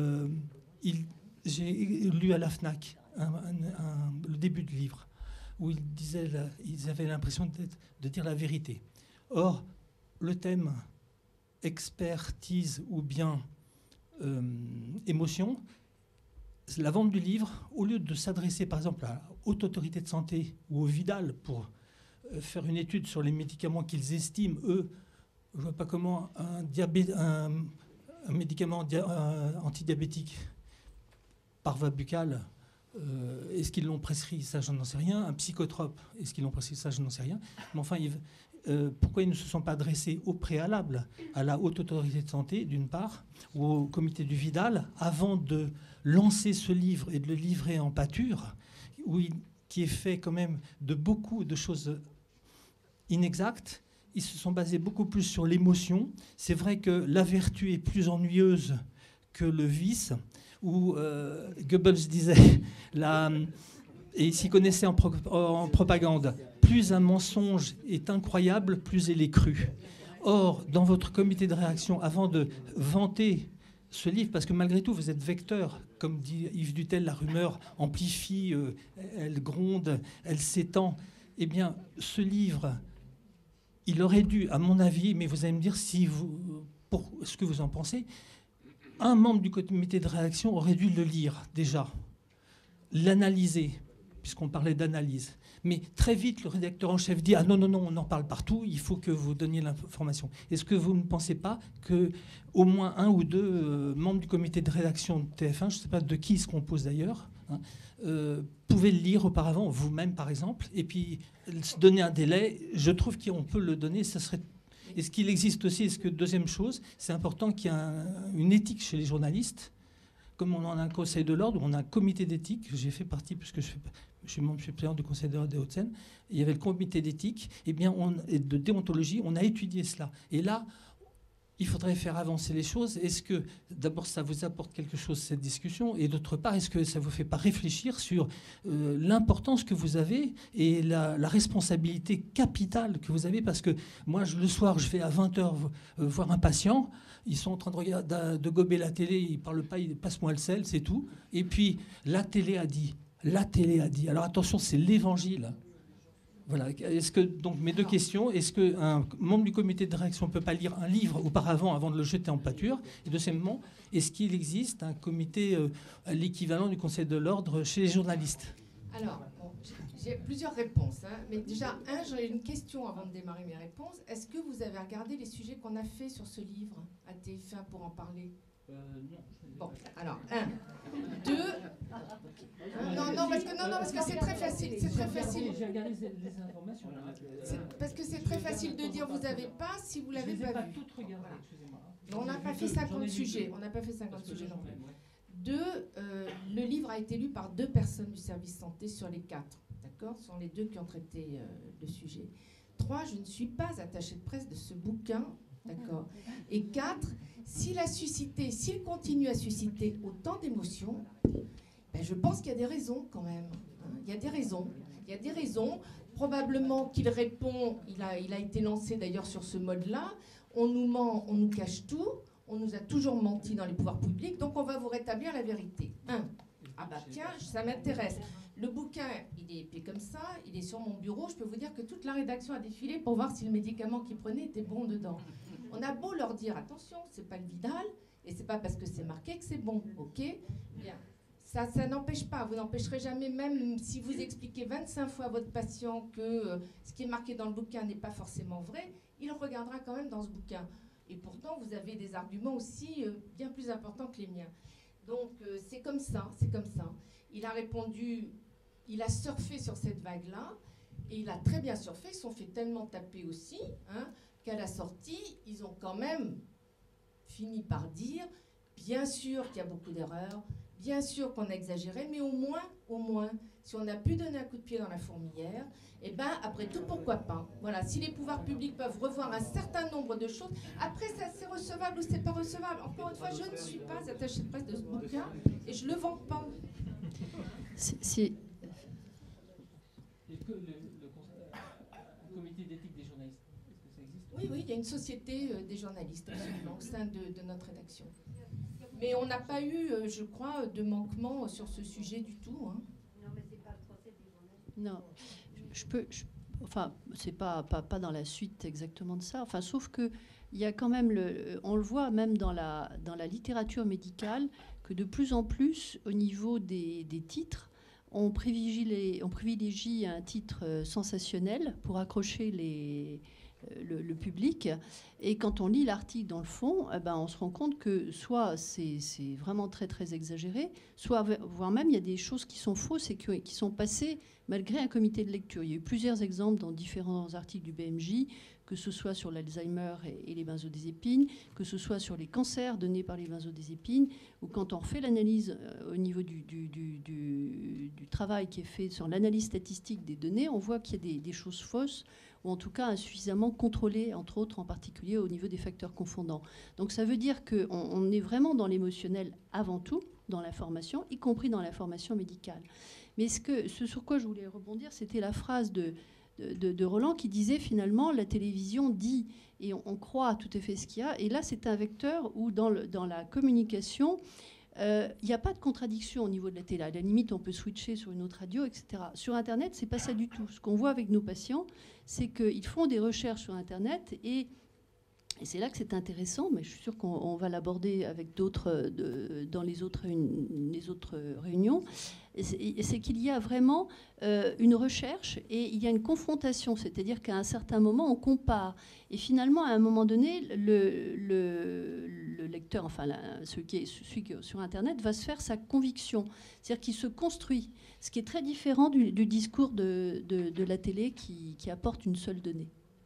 j'ai lu à la FNAC le début du livre, où ils avaient l'impression de dire la vérité. Or, le thème expertise ou bien émotion, la vente du livre, au lieu de s'adresser par exemple à la Haute Autorité de Santé ou au Vidal pour faire une étude sur les médicaments qu'ils estiment, eux, je ne vois pas comment un médicament antidiabétique par voie buccale, est-ce qu'ils l'ont prescrit? Ça, je n'en sais rien. Un psychotrope, est-ce qu'ils l'ont prescrit? Ça, je n'en sais rien. Mais enfin, pourquoi ils ne se sont pas adressés au préalable à la Haute Autorité de Santé, d'une part, ou au comité du Vidal, avant de lancer ce livre et de le livrer en pâture, qui est fait quand même de beaucoup de choses inexactes. Ils se sont basés beaucoup plus sur l'émotion. C'est vrai que la vertu est plus ennuyeuse que le vice, où Goebbels disait, et il s'y connaissait en propagande, plus un mensonge est incroyable, plus il est cru. Or, dans votre comité de réaction, avant de vanter ce livre, parce que malgré tout, vous êtes vecteur, comme dit Yves Dutel, la rumeur amplifie, elle gronde, elle s'étend. Eh bien, ce livre, il aurait dû, à mon avis, mais vous allez me dire ce que vous en pensez, un membre du comité de réaction aurait dû le lire déjà, l'analyser, puisqu'on parlait d'analyse. Mais très vite, le rédacteur en chef dit « Ah non, non, non, on en parle partout, il faut que vous donniez l'information ». Est-ce que vous ne pensez pas qu'au moins un ou deux membres du comité de rédaction de TF1, je ne sais pas de qui il se compose d'ailleurs, hein, pouvaient le lire auparavant, vous-même par exemple, et puis se donner un délai? Je trouve qu'on peut le donner, ça serait... Est-ce qu'il existe aussi, deuxième chose, c'est important qu'il y ait une éthique chez les journalistes, comme on en a un conseil de l'ordre, on a un comité d'éthique, j'ai fait partie, puisque je suis membre suppléant du conseil de l'ordre des Hauts-de-Seine, il y avait le comité d'éthique, et de déontologie, on a étudié cela. Et là, il faudrait faire avancer les choses. Est-ce que, d'abord, ça vous apporte quelque chose, cette discussion, et d'autre part, est-ce que ça ne vous fait pas réfléchir sur l'importance que vous avez et la responsabilité capitale que vous avez? Parce que moi, le soir, je vais à 20h voir un patient, ils sont en train de gober la télé, ils ne parlent pas, ils passe-moi le sel, c'est tout. Et puis, la télé a dit. La télé a dit. Alors attention, c'est l'évangile. Voilà. Donc mes deux questions, est-ce qu'un membre du comité de réaction ne peut pas lire un livre auparavant avant de le jeter en pâture? Et deuxièmement, est-ce qu'il existe un comité, l'équivalent du conseil de l'ordre chez les journalistes? Alors, bon, j'ai plusieurs réponses. Hein, mais déjà, j'ai une question avant de démarrer mes réponses. Est-ce que vous avez regardé les sujets qu'on a fait sur ce livre à TF1 pour en parler? Non. Bon, alors, 2... parce que c'est très facile. C'est très facile. J'ai regardé les informations. Parce que c'est très facile de dire vous n'avez pas si vous l'avez pas vu. Toutes regardées, excusez-moi. On n'a pas fait 50 sujets. On n'a pas fait 50 sujets non plus. 2, le livre a été lu par 2 personnes du service santé sur les 4. D'accord? Ce sont les 2 qui ont traité le sujet. 3, je ne suis pas attachée de presse de ce bouquin. D'accord. Et 4, s'il continue à susciter autant d'émotions, ben je pense qu'il y a des raisons quand même. Hein. Il y a des raisons. Probablement qu'il répond, il a été lancé d'ailleurs sur ce mode-là. On nous ment, on nous cache tout. On nous a toujours menti dans les pouvoirs publics. Donc on va vous rétablir la vérité. 1. Ah bah tiens, ça m'intéresse. Le bouquin, il est épais comme ça, il est sur mon bureau. Je peux vous dire que toute la rédaction a défilé pour voir si le médicament qu'il prenait était bon dedans. On a beau leur dire, attention, c'est pas le Vidal, et c'est pas parce que c'est marqué que c'est bon, ok? Bien. Ça n'empêche pas, vous n'empêcherez jamais, même si vous expliquez 25 fois à votre patient que ce qui est marqué dans le bouquin n'est pas forcément vrai, il regardera quand même dans ce bouquin. Et pourtant, vous avez des arguments aussi bien plus importants que les miens. Donc, c'est comme ça. Il a répondu, il a surfé sur cette vague-là, et il a très bien surfé, ils se sont fait tellement taper aussi, hein, qu'à la sortie, ils ont quand même fini par dire, bien sûr qu'il y a beaucoup d'erreurs, bien sûr qu'on a exagéré, mais au moins, si on a pu donner un coup de pied dans la fourmilière, eh ben, après tout, pourquoi pas? Voilà, si les pouvoirs publics peuvent revoir un certain nombre de choses, après, ça, c'est recevable ou c'est pas recevable. Encore une fois, je ne suis pas attachée de presse de ce bouquin et je le vends pas. Est-ce que le comité d'éthique des journalistes, est-ce que ça existe? Oui, il y a une société des journalistes, absolument, au sein de notre rédaction. Mais on n'a pas eu, je crois, de manquement sur ce sujet du tout. Hein. Non, mais c'est pas le procès des journalistes. Enfin, c'est pas dans la suite exactement de ça. Enfin, sauf que il y a quand même on le voit même dans la littérature médicale que de plus en plus, au niveau des titres, on privilégie un titre sensationnel pour accrocher le public. Et quand on lit l'article dans le fond, on se rend compte que soit c'est vraiment très très exagéré, soit voire même il y a des choses qui sont fausses et qui sont passées malgré un comité de lecture. Il y a eu plusieurs exemples dans différents articles du BMJ, que ce soit sur l'Alzheimer et les benzodiazépines, que ce soit sur les cancers donnés par les benzodiazépines, ou quand on refait l'analyse au niveau du travail qui est fait sur l'analyse statistique des données, on voit qu'il y a des choses fausses, ou en tout cas insuffisamment contrôlées, entre autres en particulier au niveau des facteurs confondants. Donc ça veut dire qu'on est vraiment dans l'émotionnel avant tout, dans l'information, y compris dans l'information médicale. Mais ce sur quoi je voulais rebondir, c'était la phrase de de Roland qui disait finalement la télévision dit et on croit tout à fait ce qu'il y a. Et là, c'est un vecteur où dans la communication, il n'y a pas de contradiction au niveau de la télé. À la limite, on peut switcher sur une autre radio, etc. Sur Internet, c'est pas ça du tout. Ce qu'on voit avec nos patients, c'est qu'ils font des recherches sur Internet et c'est là que c'est intéressant, mais je suis sûre qu'on va l'aborder avec d'autres dans les autres réunions. C'est qu'il y a vraiment une recherche et il y a une confrontation, c'est-à-dire qu'à un certain moment, on compare. Et finalement, à un moment donné, le lecteur, enfin celui qui est sur Internet, va se faire sa conviction, c'est-à-dire qu'il se construit, ce qui est très différent du discours de la télé qui apporte une seule donnée.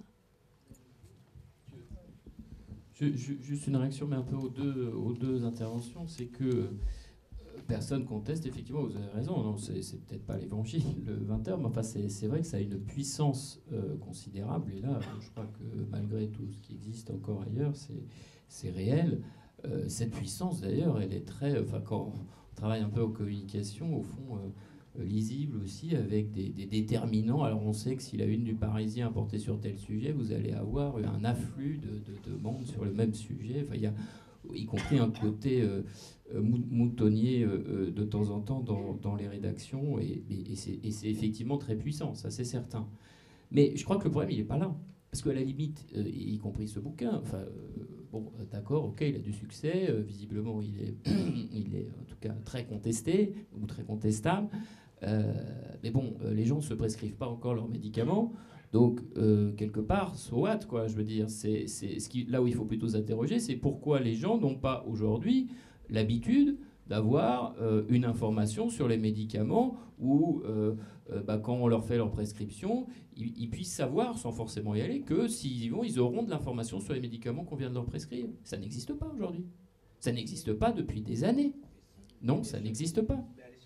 Juste une réaction, mais un peu aux deux interventions, c'est que personne conteste, effectivement, vous avez raison, non, c'est peut-être pas l'évangile, le 20h, mais enfin, c'est vrai que ça a une puissance considérable, et là, je crois que malgré tout ce qui existe encore ailleurs, c'est réel. Cette puissance, d'ailleurs, elle est très... Enfin, quand on travaille un peu en communication, au fond... lisible aussi, avec des déterminants. Alors on sait que si la une du Parisien portait sur tel sujet, vous allez avoir un afflux de demandes sur le même sujet. Enfin, il y a y compris un côté moutonnier de temps en temps dans les rédactions, et c'est effectivement très puissant, ça c'est certain. Mais je crois que le problème, il n'est pas là. Parce qu'à la limite, y compris ce bouquin, enfin, bon, d'accord, ok, il a du succès, visiblement il est en tout cas très contesté, ou très contestable, mais bon, les gens ne se prescrivent pas encore leurs médicaments, donc quelque part, so what, quoi, je veux dire, c'est là où il faut plutôt s'interroger, c'est pourquoi les gens n'ont pas aujourd'hui l'habitude d'avoir une information sur les médicaments ou quand on leur fait leur prescription, ils puissent savoir, sans forcément y aller, que s'ils y vont, ils auront de l'information sur les médicaments qu'on vient de leur prescrire. Ça n'existe pas aujourd'hui. Ça n'existe pas depuis des années. Non, ça n'existe pas.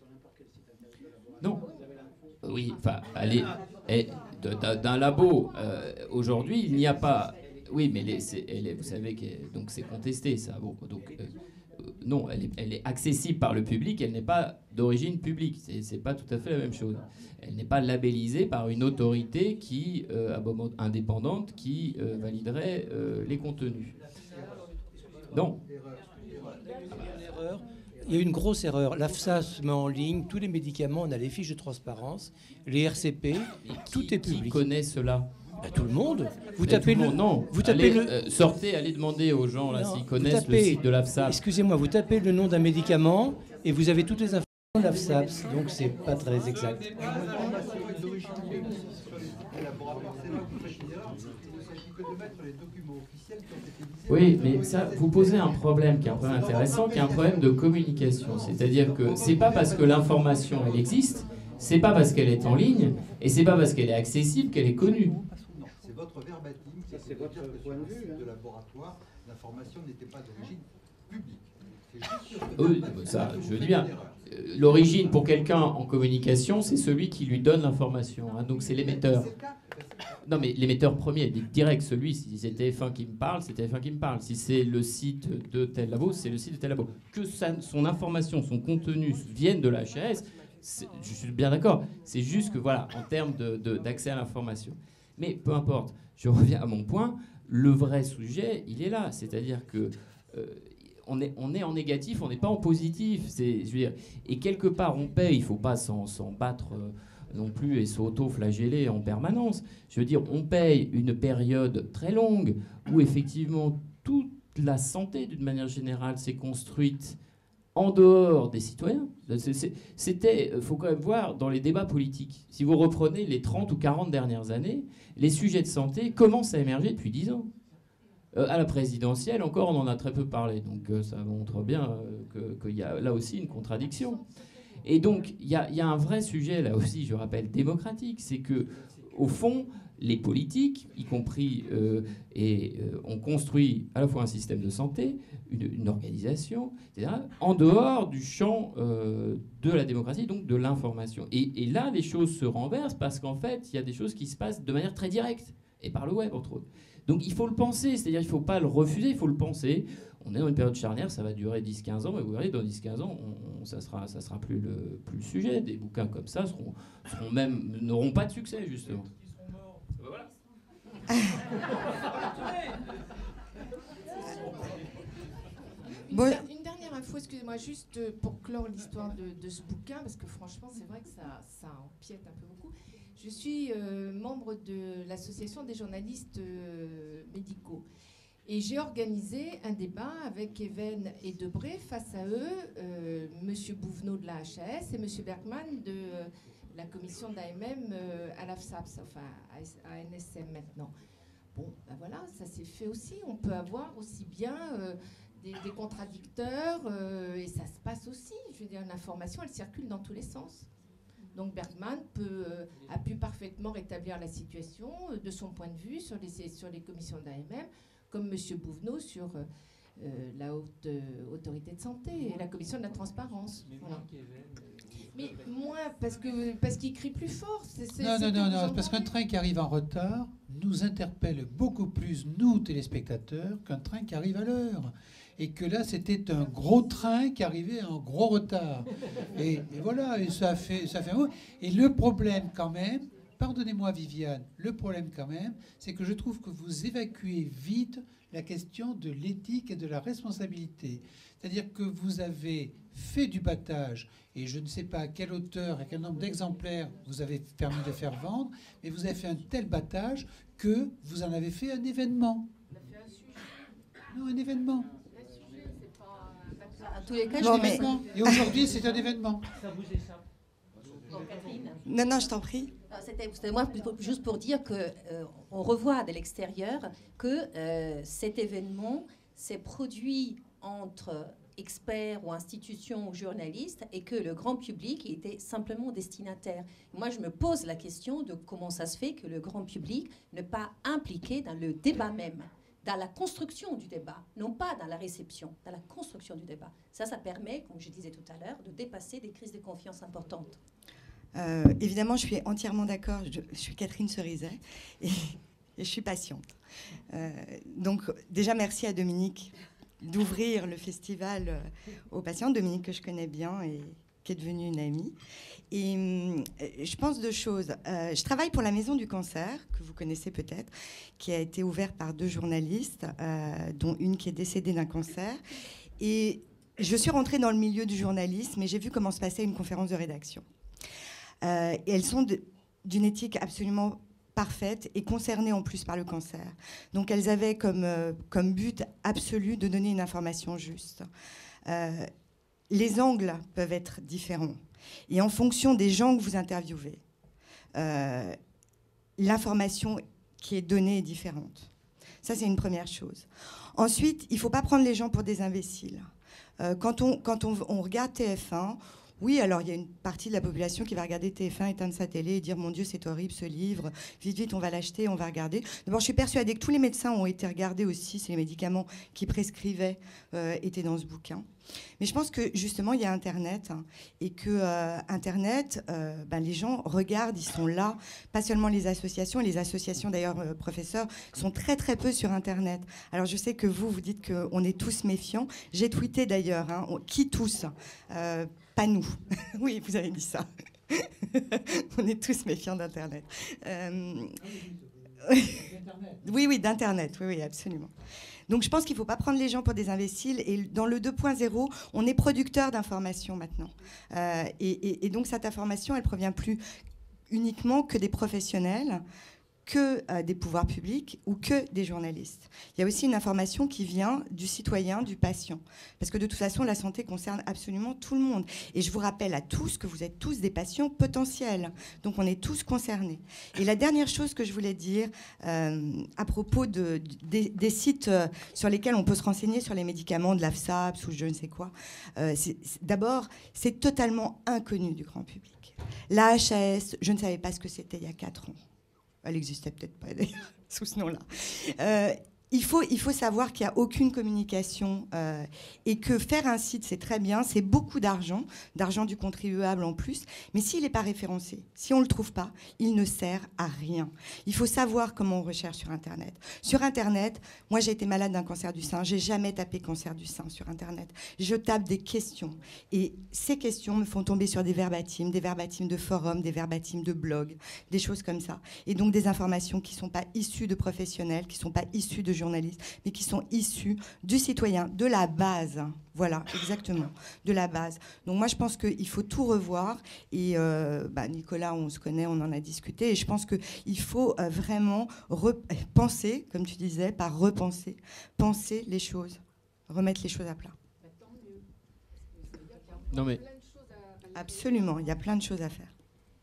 Non. Oui, enfin, allez, d'un labo, aujourd'hui, il n'y a pas... Oui, mais vous savez que donc c'est contesté, ça. Bon, donc... non, elle est accessible par le public, elle n'est pas d'origine publique, c'est pas tout à fait la même chose. Elle n'est pas labellisée par une autorité indépendante qui validerait les contenus. Non. Il y a une grosse erreur. L'AFSA se met en ligne tous les médicaments, on a les fiches de transparence, les RCP, tout est public. Qui connaît cela ? Tout le monde. Vous tapez le... Non, vous tapez sortez, allez demander aux gens là s'ils connaissent le site de l'AFSA. Excusez-moi, vous tapez le nom d'un médicament et vous avez toutes les informations de l'AFSA, donc c'est pas très exact. Oui, mais ça, vous posez un problème qui est un peu intéressant, qui est un problème de communication. C'est-à-dire que c'est pas parce que l'information elle existe, c'est pas parce qu'elle est en ligne, et c'est pas parce qu'elle est accessible qu'elle est connue. C'est votre verbatim, c'est votre point de vue de laboratoire, l'information n'était pas d'origine publique. Oui, ça, je dis bien. L'origine pour quelqu'un en communication, c'est celui qui lui donne l'information. Hein, donc c'est l'émetteur. Non, mais l'émetteur premier, direct, celui, si c'est TF1 qui me parle, c'est TF1 qui me parle. Si c'est le site de tel labo, c'est le site de tel labo. Que son information, son contenu vienne de la HAS, je suis bien d'accord. C'est juste que, voilà, en termes d'accès à l'information. Mais peu importe, je reviens à mon point. Le vrai sujet, il est là. C'est-à-dire que on est en négatif, on n'est pas en positif. Je veux dire, et quelque part, on paye. Il ne faut pas s'en battre non plus et s'auto-flageller en permanence. Je veux dire, on paye une période très longue où effectivement toute la santé, d'une manière générale, s'est construite en dehors des citoyens. Il faut quand même voir, dans les débats politiques, si vous reprenez les 30 ou 40 dernières années, les sujets de santé commencent à émerger depuis 10 ans. À la présidentielle, encore, on en a très peu parlé. Donc ça montre bien qu'il y a là aussi une contradiction. Et donc, il y a un vrai sujet, là aussi, je rappelle, démocratique. C'est que, au fond, les politiques, y compris, ont construit à la fois un système de santé, une organisation, etc., en dehors du champ de la démocratie, donc de l'information. Et là, les choses se renversent parce qu'en fait, il y a des choses qui se passent de manière très directe, et par le web, entre autres. Donc il faut le penser, c'est-à-dire qu'il ne faut pas le refuser, il faut le penser. On est dans une période charnière, ça va durer 10-15 ans, mais vous verrez, dans 10-15 ans, ça sera plus le sujet. Des bouquins comme ça n'auront pas de succès, justement. Qui sont morts Une dernière info, excusez-moi, juste pour clore l'histoire de ce bouquin, parce que franchement, c'est vrai que ça empiète un peu beaucoup. Je suis membre de l'association des journalistes médicaux. Et j'ai organisé un débat avec Even et Debré. Face à eux, Monsieur Bouvenot de la HAS et Monsieur Bergman de la commission d'AMM à l'AFSAPS, enfin à NSM maintenant. Bon, ben voilà, ça s'est fait aussi. On peut avoir aussi bien des contradicteurs et ça se passe aussi. Je veux dire, l'information, elle circule dans tous les sens. Donc Bergman a pu parfaitement rétablir la situation de son point de vue sur les commissions d'AMM, comme M. Bouvenot sur la haute autorité de santé et la commission de la transparence. Voilà. Mais moins parce qu'il crie plus fort. Non, parce qu'un train qui arrive en retard nous interpelle beaucoup plus, nous, téléspectateurs, qu'un train qui arrive à l'heure. Et que là, c'était un gros train qui arrivait en gros retard. Et voilà, et ça fait un mot. Et le problème quand même, pardonnez-moi Viviane, le problème quand même, c'est que je trouve que vous évacuez vite la question de l'éthique et de la responsabilité. C'est-à-dire que vous avez fait du battage, et je ne sais pas à quelle hauteur, à quel nombre d'exemplaires vous avez permis de faire vendre, mais vous avez fait un tel battage que vous en avez fait un événement. Non, un événement. À tous les cas, Non, mais... Et aujourd'hui, c'est un événement. Non, je t'en prie. C'était moi juste pour dire que on revoit de l'extérieur que cet événement s'est produit entre experts ou institutions ou journalistes et que le grand public était simplement destinataire. Moi, je me pose la question de comment ça se fait que le grand public n'est pas impliqué dans le débat même, dans la construction du débat, non pas dans la réception, dans la construction du débat. Ça permet, comme je disais tout à l'heure, de dépasser des crises de confiance importantes. Évidemment, je suis entièrement d'accord. Je suis Catherine Cerizet et je suis patiente. Donc, déjà, merci à Dominique d'ouvrir le festival aux patients. Dominique, que je connais bien et qui est devenue une amie. Et je pense deux choses. Je travaille pour la Maison du Cancer, que vous connaissez peut-être, qui a été ouverte par 2 journalistes, dont une qui est décédée d'un cancer. Et je suis rentrée dans le milieu du journalisme et j'ai vu comment se passait une conférence de rédaction. Et elles sont d'une éthique absolument parfaite et concernées en plus par le cancer. Donc elles avaient comme but absolu de donner une information juste. Les angles peuvent être différents. Et en fonction des gens que vous interviewez, l'information qui est donnée est différente. Ça, c'est une première chose. Ensuite, il ne faut pas prendre les gens pour des imbéciles. Quand on regarde TF1, oui, alors il y a une partie de la population qui va regarder TF1, éteindre sa télé et dire « Mon Dieu, c'est horrible ce livre, vite, vite, on va l'acheter, on va regarder ». D'abord, je suis persuadée que tous les médecins ont été regardés aussi, si les médicaments qu'ils prescrivaient étaient dans ce bouquin. Mais je pense que justement, il y a Internet et que Internet, les gens regardent, ils sont là, pas seulement les associations. Et les associations, d'ailleurs, professeurs, sont très, très peu sur Internet. Alors, je sais que vous dites qu'on est tous méfiants. J'ai tweeté d'ailleurs, qui tous pas nous. Oui, vous avez dit ça. On est tous méfiants d'Internet. Oui, d'Internet. Oui, absolument. Donc, je pense qu'il ne faut pas prendre les gens pour des imbéciles. Et dans le 2.0, on est producteur d'informations maintenant. Et donc, cette information, elle ne provient plus uniquement que des professionnels, que des pouvoirs publics ou que des journalistes. Il y a aussi une information qui vient du citoyen, du patient. Parce que de toute façon, la santé concerne absolument tout le monde. Et je vous rappelle à tous que vous êtes tous des patients potentiels. Donc on est tous concernés. Et la dernière chose que je voulais dire à propos des sites sur lesquels on peut se renseigner sur les médicaments de l'AFSAPS ou je ne sais quoi, d'abord, c'est totalement inconnu du grand public. La HAS, je ne savais pas ce que c'était il y a 4 ans. Elle n'existait peut-être pas d'ailleurs sous ce nom-là. il faut savoir qu'il n'y a aucune communication et que faire un site, c'est très bien, c'est beaucoup d'argent du contribuable en plus, mais s'il n'est pas référencé, si on ne le trouve pas, il ne sert à rien. Il faut savoir comment on recherche sur Internet. Sur Internet, moi j'ai été malade d'un cancer du sein, j'ai jamais tapé cancer du sein sur Internet. Je tape des questions et ces questions me font tomber sur des verbatims de forums, des verbatims de blogs, des choses comme ça. Et donc des informations qui ne sont pas issues de professionnels, qui ne sont pas issues de journalistes, mais qui sont issus du citoyen, de la base. Voilà, exactement, de la base. Donc moi, je pense qu'il faut tout revoir. Et Nicolas, on se connaît, on en a discuté. Et je pense qu'il faut vraiment penser, comme tu disais, par repenser, penser les choses, remettre les choses à plat. Non mais... Absolument, il y a plein de choses à faire.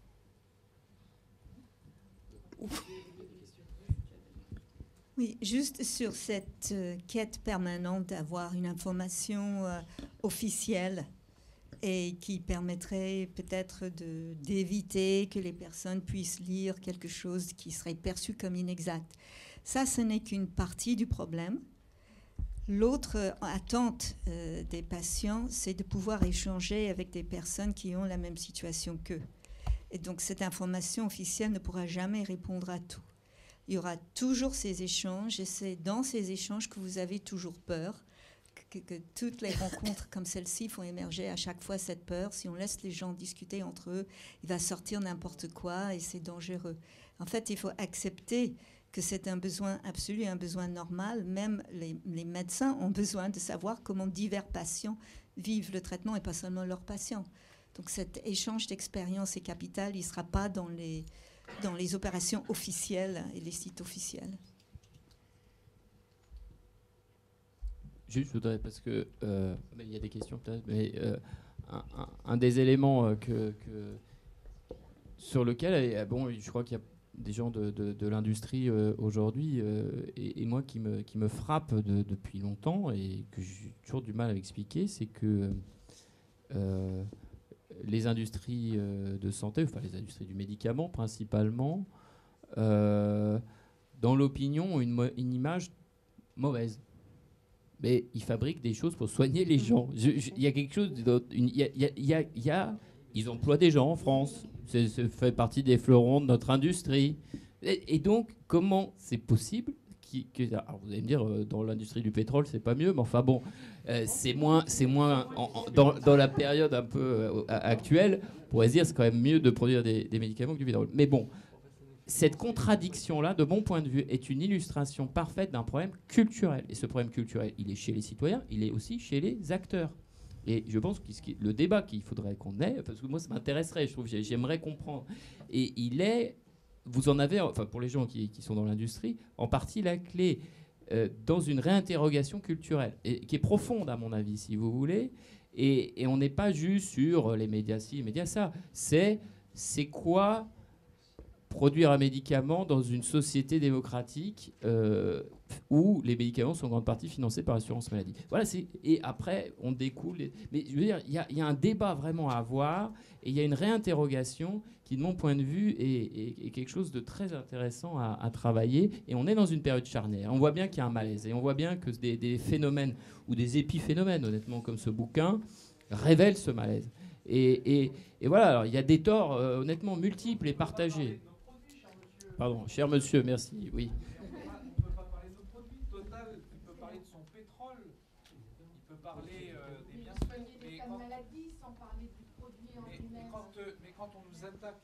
Oui, juste sur cette quête permanente d'avoir une information officielle et qui permettrait peut-être d'éviter que les personnes puissent lire quelque chose qui serait perçu comme inexact. Ça, ce n'est qu'une partie du problème. L'autre attente des patients, c'est de pouvoir échanger avec des personnes qui ont la même situation qu'eux. Et donc, cette information officielle ne pourra jamais répondre à tout. Il y aura toujours ces échanges, et c'est dans ces échanges que vous avez toujours peur, que toutes les rencontres comme celle-ci font émerger à chaque fois cette peur. Si on laisse les gens discuter entre eux, il va sortir n'importe quoi et c'est dangereux. En fait, il faut accepter que c'est un besoin absolu, un besoin normal. Même les médecins ont besoin de savoir comment divers patients vivent le traitement et pas seulement leurs patients. Donc cet échange d'expérience est capital, il ne sera pas dans les opérations officielles et les sites officiels. Juste, je voudrais, parce que il y a des questions peut-être, mais un des éléments sur lequel, bon, je crois qu'il y a des gens de l'industrie aujourd'hui, et moi qui me frappe depuis longtemps et que j'ai toujours du mal à expliquer, c'est que les industries de santé, enfin les industries du médicament principalement, dans l'opinion, ont une image mauvaise. Mais ils fabriquent des choses pour soigner les gens. Il y a quelque chose d'autre. Ils emploient des gens en France. Ça fait partie des fleurons de notre industrie. Et donc, comment c'est possible alors vous allez me dire, dans l'industrie du pétrole, c'est pas mieux, mais enfin bon, c'est moins dans la période un peu actuelle, on pourrait se dire c'est quand même mieux de produire des médicaments que du pétrole. Mais bon, cette contradiction-là, de mon point de vue, est une illustration parfaite d'un problème culturel. Et ce problème culturel, il est chez les citoyens, il est aussi chez les acteurs. Et je pense que le débat qu'il faudrait qu'on ait, parce que moi ça m'intéresserait, je trouve, j'aimerais comprendre, et il est... Vous en avez, enfin pour les gens qui sont dans l'industrie, en partie la clé dans une réinterrogation culturelle, et qui est profonde à mon avis, si vous voulez. Et on n'est pas juste sur les médias ci, les médias ça. C'est quoi produire un médicament dans une société démocratique où les médicaments sont en grande partie financés par l'assurance maladie. Voilà, et après, on découle. Mais je veux dire, il y a un débat vraiment à avoir, et il y a une réinterrogation qui, de mon point de vue, est quelque chose de très intéressant à travailler. Et on est dans une période charnière. On voit bien qu'il y a un malaise. Et on voit bien que des phénomènes, ou des épiphénomènes, honnêtement, comme ce bouquin, révèlent ce malaise. Et voilà, alors, il y a des torts, honnêtement, multiples et partagés. Pardon, cher monsieur, merci. Oui. On ne peut pas parler de nos produits. Total, il peut parler de son pétrole, il peut parler des biens soignés. Mais quand maladie, sans parler du produit en lui-même. Mais quand on nous attaque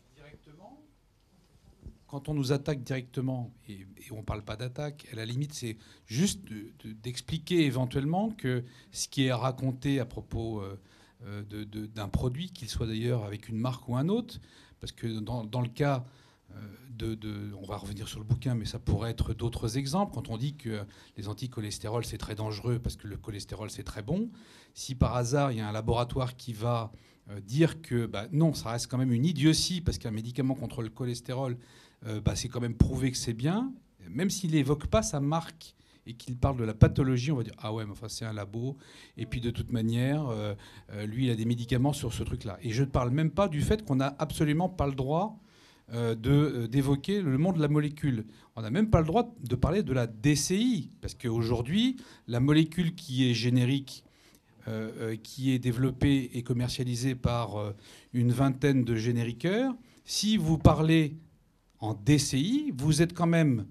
directement, et on ne parle pas d'attaque, à la limite, c'est juste d'expliquer éventuellement que ce qui est raconté à propos d'un produit, qu'il soit d'ailleurs avec une marque ou un autre, parce que dans le cas... on va revenir sur le bouquin, mais ça pourrait être d'autres exemples. Quand on dit que les anticholestérol, c'est très dangereux parce que le cholestérol, c'est très bon, si par hasard, il y a un laboratoire qui va dire que non, ça reste quand même une idiotie parce qu'un médicament contre le cholestérol, c'est quand même prouvé que c'est bien, même s'il n'évoque pas sa marque et qu'il parle de la pathologie, on va dire « Ah ouais, mais enfin, c'est un labo. » Et puis, de toute manière, lui, il a des médicaments sur ce truc-là. Et je ne parle même pas du fait qu'on n'a absolument pas le droit d'évoquer le monde de la molécule. On n'a même pas le droit de parler de la DCI, parce qu'aujourd'hui, la molécule qui est générique, qui est développée et commercialisée par une vingtaine de génériqueurs, si vous parlez en DCI, vous êtes quand même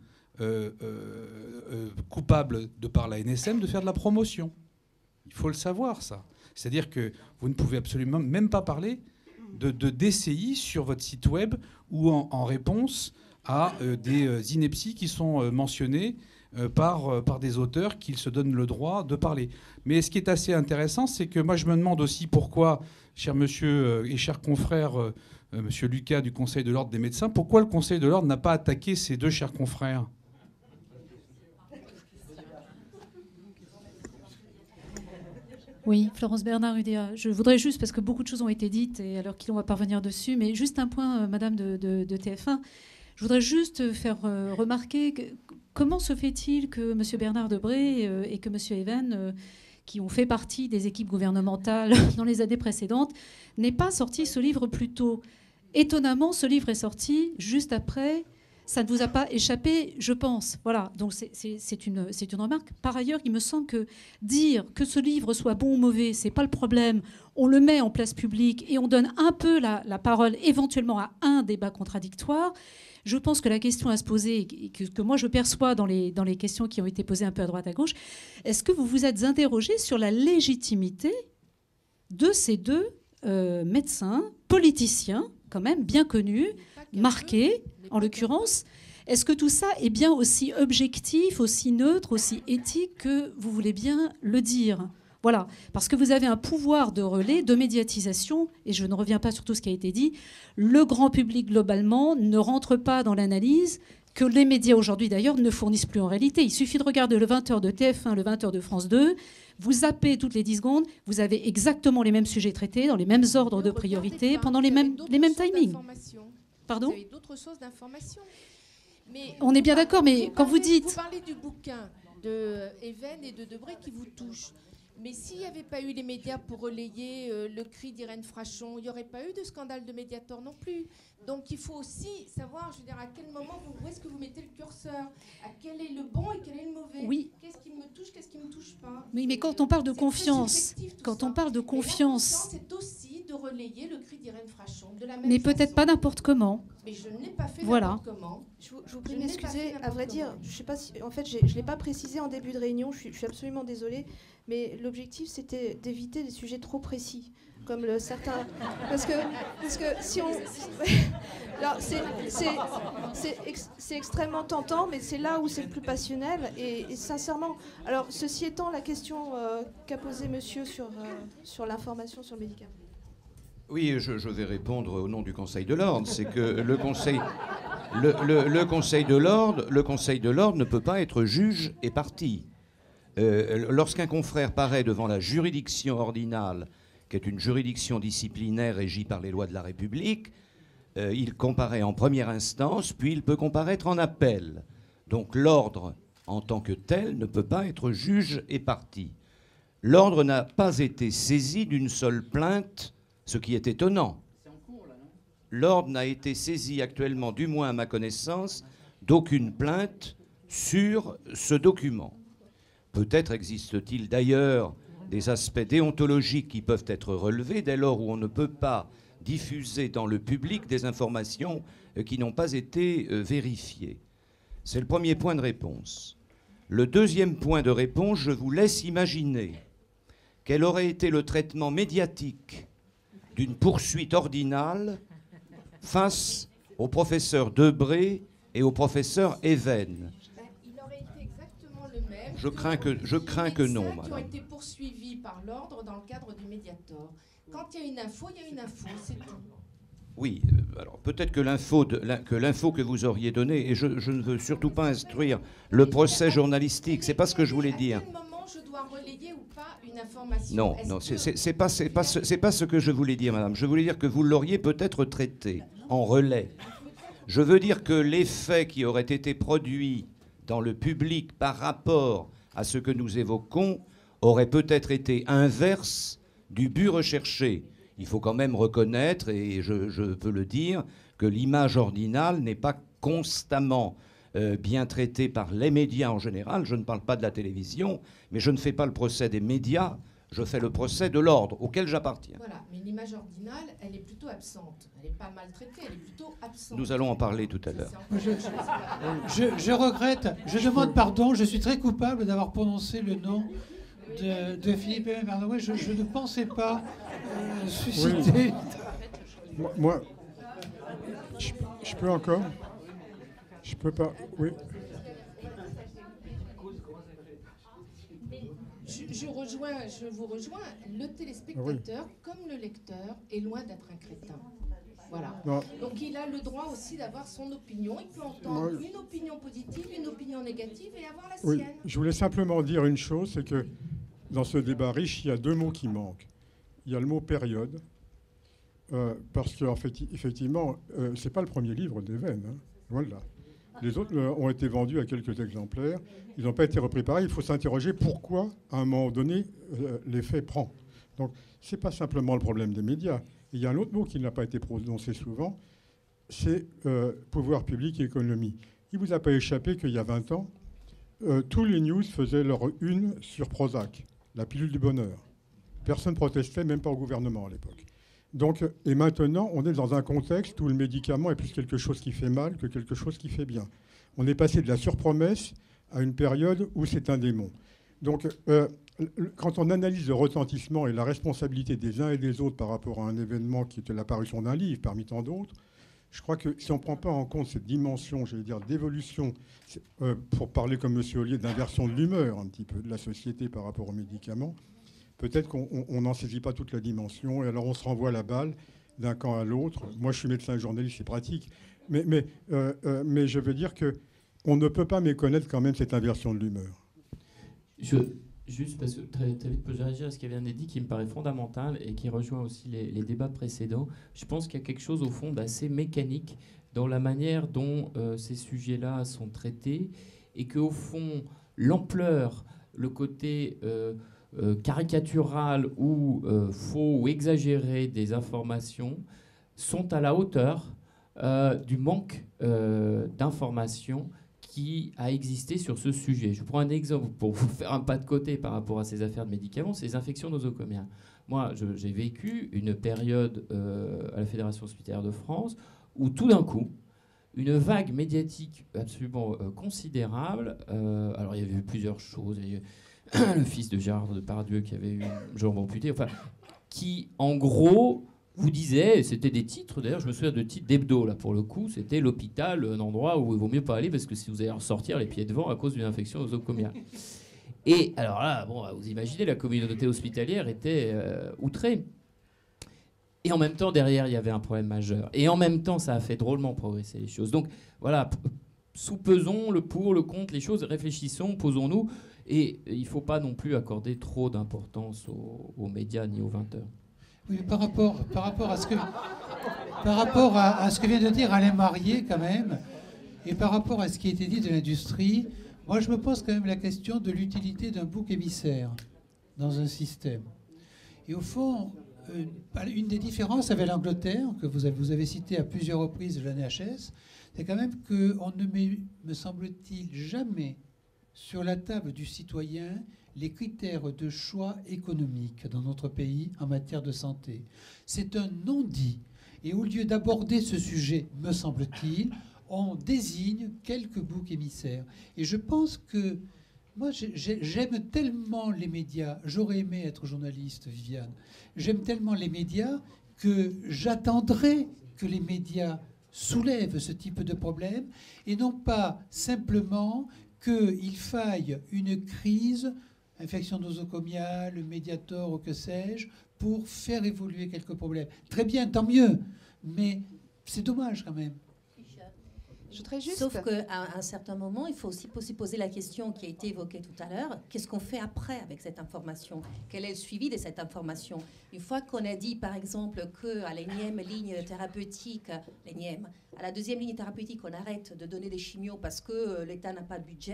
coupable, de par la NSM, de faire de la promotion. Il faut le savoir, ça. C'est-à-dire que vous ne pouvez absolument même pas parler de DCI sur votre site web ou en réponse à des inepties qui sont mentionnées par des auteurs qui se donnent le droit de parler. Mais ce qui est assez intéressant, c'est que moi je me demande aussi pourquoi, cher monsieur et cher confrère, monsieur Lucas du Conseil de l'Ordre des médecins, pourquoi le Conseil de l'Ordre n'a pas attaqué ces deux chers confrères ? Oui, Florence Bernard, UDA. Je voudrais juste, parce que beaucoup de choses ont été dites, et alors qu'on va pas revenir dessus, mais juste un point, madame de TF1. Je voudrais juste faire remarquer comment se fait-il que M. Bernard Debré et que M. Even, qui ont fait partie des équipes gouvernementales dans les années précédentes, n'aient pas sorti ce livre plus tôt. Étonnamment, ce livre est sorti juste après. Ça ne vous a pas échappé, je pense. Voilà, donc c'est une remarque. Par ailleurs, il me semble que dire que ce livre soit bon ou mauvais, c'est pas le problème. On le met en place publique et on donne un peu la parole éventuellement à un débat contradictoire. Je pense que la question à se poser, que moi je perçois dans les questions qui ont été posées un peu à droite à gauche, est-ce que vous vous êtes interrogé sur la légitimité de ces deux médecins, politiciens, quand même bien connus, marqués, en l'occurrence. Est-ce que tout ça est bien aussi objectif, aussi neutre, aussi éthique que vous voulez bien le dire ? Voilà, parce que vous avez un pouvoir de relais, de médiatisation, et je ne reviens pas sur tout ce qui a été dit. Le grand public, globalement, ne rentre pas dans l'analyse que les médias aujourd'hui, d'ailleurs, ne fournissent plus en réalité. Il suffit de regarder le 20h de TF1, le 20h de France 2. Vous zappez toutes les 10 secondes, vous avez exactement les mêmes sujets traités, dans les mêmes ordres de priorité, pendant les mêmes timings. Pardon ? Vous avez d'autres sources d'information. On est bien d'accord, mais quand vous dites... Vous parlez du bouquin de Even et de Debré qui vous touche. Mais s'il n'y avait pas eu les médias pour relayer le cri d'Irène Frachon, il n'y aurait pas eu de scandale de Mediator non plus. Donc il faut aussi savoir, je veux dire, à quel moment, où est-ce que vous mettez le curseur, à quel est le bon et quel est le mauvais. Oui. Qu'est-ce qui me touche, qu'est-ce qui ne me touche pas. Oui, mais quand on parle de confiance, quand on parle de confiance... C'est aussi de relayer le cri d'Irène Frachon de la même Mais façon. peut-être pas n'importe comment. Mais je ne l'ai pas fait voilà. n'importe comment. Je vous prie de m'excuser. À vrai dire, je sais pas si, en fait, je ne l'ai pas précisé en début de réunion. Je suis absolument désolée, mais l'objectif c'était d'éviter des sujets trop précis, comme certains. Parce que si on, alors c'est extrêmement tentant, mais c'est là où c'est le plus passionnel. Et sincèrement, alors ceci étant, la question qu'a posée Monsieur sur l'information sur le médicament. Oui, je vais répondre au nom du Conseil de l'Ordre. C'est que le Conseil de l'Ordre ne peut pas être juge et partie. Lorsqu'un confrère paraît devant la juridiction ordinale, qui est une juridiction disciplinaire régie par les lois de la République, il comparaît en première instance, puis il peut comparaître en appel. Donc l'ordre, en tant que tel, ne peut pas être juge et partie. L'ordre n'a pas été saisi d'une seule plainte, ce qui est étonnant. L'ordre n'a été saisi actuellement, du moins à ma connaissance, d'aucune plainte sur ce document. Peut-être existe-t-il d'ailleurs des aspects déontologiques qui peuvent être relevés dès lors où on ne peut pas diffuser dans le public des informations qui n'ont pas été vérifiées. C'est le premier point de réponse. Le deuxième point de réponse, je vous laisse imaginer quel aurait été le traitement médiatique d'une poursuite ordinale face au professeur Debré et au professeur Even. Il aurait été exactement le même. Je crains que non, qui ont madame. été poursuivis par l'ordre dans le cadre du Mediator. Quand il y a une info, il y a une info, c'est tout. Oui, alors peut-être que l'info que vous auriez donnée, et je ne veux surtout pas instruire le procès journalistique, c'est pas ce que je voulais dire. À quel moment je dois relayer ou pas une information? Non, c'est pas ce que je voulais dire, madame. Je voulais dire que vous l'auriez peut-être traité en relais. Je veux dire que l'effet qui aurait été produit dans le public par rapport à ce que nous évoquons aurait peut-être été inverse du but recherché. Il faut quand même reconnaître, et je peux le dire, que l'image ordinale n'est pas constamment bien traitée par les médias en général. Je ne parle pas de la télévision, mais je ne fais pas le procès des médias, je fais le procès de l'ordre auquel j'appartiens. Voilà, mais l'image ordinale, elle est plutôt absente. Elle n'est pas maltraitée, elle est plutôt absente. Nous allons en parler tout à l'heure. Je regrette, je demande pardon, je suis très coupable d'avoir prononcé le nom de Philippe Aimé Bernouin. Je ne pensais pas susciter... Oui. Moi, je peux encore? Je peux pas, oui. Je vous rejoins, le téléspectateur, comme le lecteur, est loin d'être un crétin. Voilà. Non. Donc il a le droit aussi d'avoir son opinion. Il peut entendre une opinion positive, une opinion négative et avoir la sienne. Je voulais simplement dire une chose, c'est que dans ce débat riche, il y a deux mots qui manquent. Il y a le mot période, parce qu'effectivement, ce n'est pas le premier livre d'Even. Hein. Voilà. Les autres ont été vendus à quelques exemplaires. Ils n'ont pas été repris pareil. Il faut s'interroger pourquoi, à un moment donné, l'effet prend. Donc, ce n'est pas simplement le problème des médias. Il y a un autre mot qui n'a pas été prononcé souvent, c'est pouvoir public et économie. Il ne vous a pas échappé qu'il y a 20 ans, tous les news faisaient leur une sur Prozac, la pilule du bonheur. Personne ne protestait, même pas au gouvernement à l'époque. Donc, et maintenant, on est dans un contexte où le médicament est plus quelque chose qui fait mal que quelque chose qui fait bien. On est passé de la surpromesse à une période où c'est un démon. Donc, quand on analyse le retentissement et la responsabilité des uns et des autres par rapport à un événement qui était l'apparition d'un livre parmi tant d'autres, je crois que si on ne prend pas en compte cette dimension, j'allais dire, d'évolution, pour parler comme M. Ollier, d'inversion de l'humeur un petit peu de la société par rapport aux médicaments, peut-être qu'on n'en saisit pas toute la dimension, et alors on se renvoie la balle d'un camp à l'autre. Moi, je suis médecin et journaliste, c'est pratique. Mais je veux dire qu'on ne peut pas méconnaître quand même cette inversion de l'humeur. Juste parce que très vite, je peux réagir à ce qui vient d'être dit, qui me paraît fondamental et qui rejoint aussi les débats précédents. Je pense qu'il y a quelque chose, au fond, d'assez mécanique dans la manière dont ces sujets-là sont traités, et qu'au fond, l'ampleur, le côté... caricatural ou faux ou exagéré des informations sont à la hauteur du manque d'informations qui a existé sur ce sujet. Je prends un exemple pour vous faire un pas de côté par rapport à ces affaires de médicaments, c'est les infections nosocomiales. Moi, j'ai vécu une période à la Fédération hospitalière de France où tout d'un coup, une vague médiatique absolument considérable, alors il y avait eu plusieurs choses, le fils de Gérard Depardieu qui avait eu une jambe amputée, enfin, qui en gros vous disait, c'était des titres, d'ailleurs je me souviens de titres d'hebdo là pour le coup, c'était l'hôpital, un endroit où il vaut mieux pas aller parce que si vous allez ressortir les pieds devant à cause d'une infection nosocomiale. Et alors là, bon, vous imaginez, la communauté hospitalière était outrée. Et en même temps, derrière, il y avait un problème majeur. Et en même temps, ça a fait drôlement progresser les choses. Donc voilà, sous-pesons le pour, le contre, les choses, réfléchissons, posons-nous. Et il ne faut pas non plus accorder trop d'importance aux médias ni aux 20 heures. Oui, par rapport à ce que vient de dire Alain Marié, quand même, et par rapport à ce qui a été dit de l'industrie, moi je me pose quand même la question de l'utilité d'un bouc émissaire dans un système. Et au fond, une des différences avec l'Angleterre, que vous avez cité à plusieurs reprises de la NHS, c'est quand même qu'on ne met, me semble-t-il, jamais sur la table du citoyen les critères de choix économiques dans notre pays en matière de santé. C'est un non-dit. Et au lieu d'aborder ce sujet, me semble-t-il, on désigne quelques boucs émissaires. Et je pense que moi, j'aime tellement les médias. J'aurais aimé être journaliste, Viviane. J'aime tellement les médias que j'attendrai que les médias soulèvent ce type de problème et non pas simplement qu'il faille une crise, infection nosocomiale, Mediator ou que sais-je, pour faire évoluer quelques problèmes. Très bien, tant mieux, mais c'est dommage quand même. Sauf qu'à un certain moment, il faut aussi poser la question qui a été évoquée tout à l'heure, qu'est-ce qu'on fait après avec cette information? Quel est le suivi de cette information? Une fois qu'on a dit, par exemple, qu'à l'énième ligne thérapeutique, à la deuxième ligne thérapeutique, on arrête de donner des chimios parce que l'État n'a pas de budget, à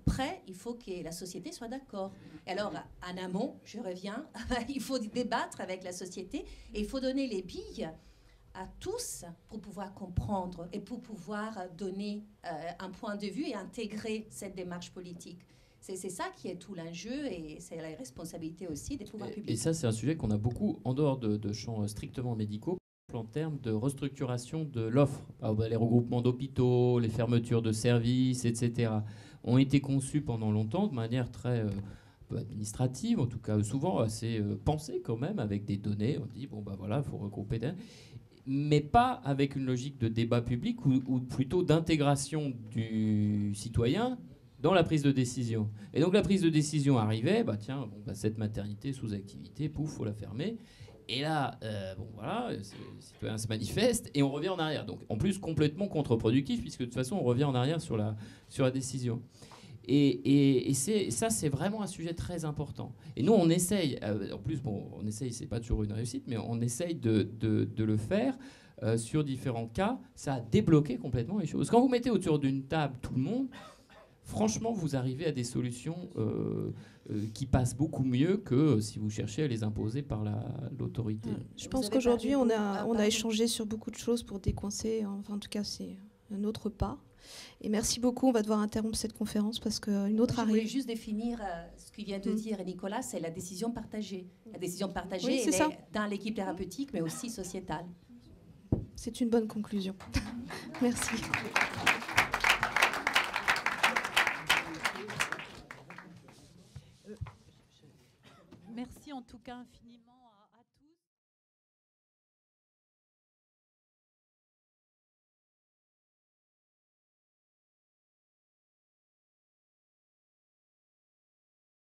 après, il faut que la société soit d'accord. Et alors, en amont, je reviens, il faut débattre avec la société et il faut donner les billes à tous pour pouvoir comprendre et pour pouvoir donner un point de vue et intégrer cette démarche politique. C'est ça qui est tout l'enjeu et c'est la responsabilité aussi des pouvoirs publics. Et ça, c'est un sujet qu'on a beaucoup en dehors de champs strictement médicaux, en termes de restructuration de l'offre. Les regroupements d'hôpitaux, les fermetures de services, etc., ont été conçus pendant longtemps de manière très administrative, en tout cas souvent assez pensée quand même, avec des données. On dit, bon, ben voilà, il faut regrouper mais pas avec une logique de débat public ou plutôt d'intégration du citoyen dans la prise de décision. Et donc la prise de décision arrivait, cette maternité sous activité, pouf, faut la fermer. Et là, les citoyens se manifestent et on revient en arrière. Donc en plus complètement contre-productif puisque de toute façon on revient en arrière sur la décision. Et ça, c'est vraiment un sujet très important. Et nous, on essaye, en plus, on essaye, c'est pas toujours une réussite, mais on essaye de le faire sur différents cas. Ça a débloqué complètement les choses. Quand vous mettez autour d'une table tout le monde, franchement, vous arrivez à des solutions qui passent beaucoup mieux que si vous cherchez à les imposer par l'autorité. Je pense qu'aujourd'hui, on a échangé sur beaucoup de choses pour décoincer. Enfin, en tout cas, c'est un autre pas. Et merci beaucoup. On va devoir interrompre cette conférence parce qu'une autre arrive. Je voulais juste définir ce que vient de dire Nicolas, c'est la décision partagée. La décision partagée, oui, elle est dans l'équipe thérapeutique, mais aussi sociétale. C'est une bonne conclusion. Merci. Merci en tout cas infiniment.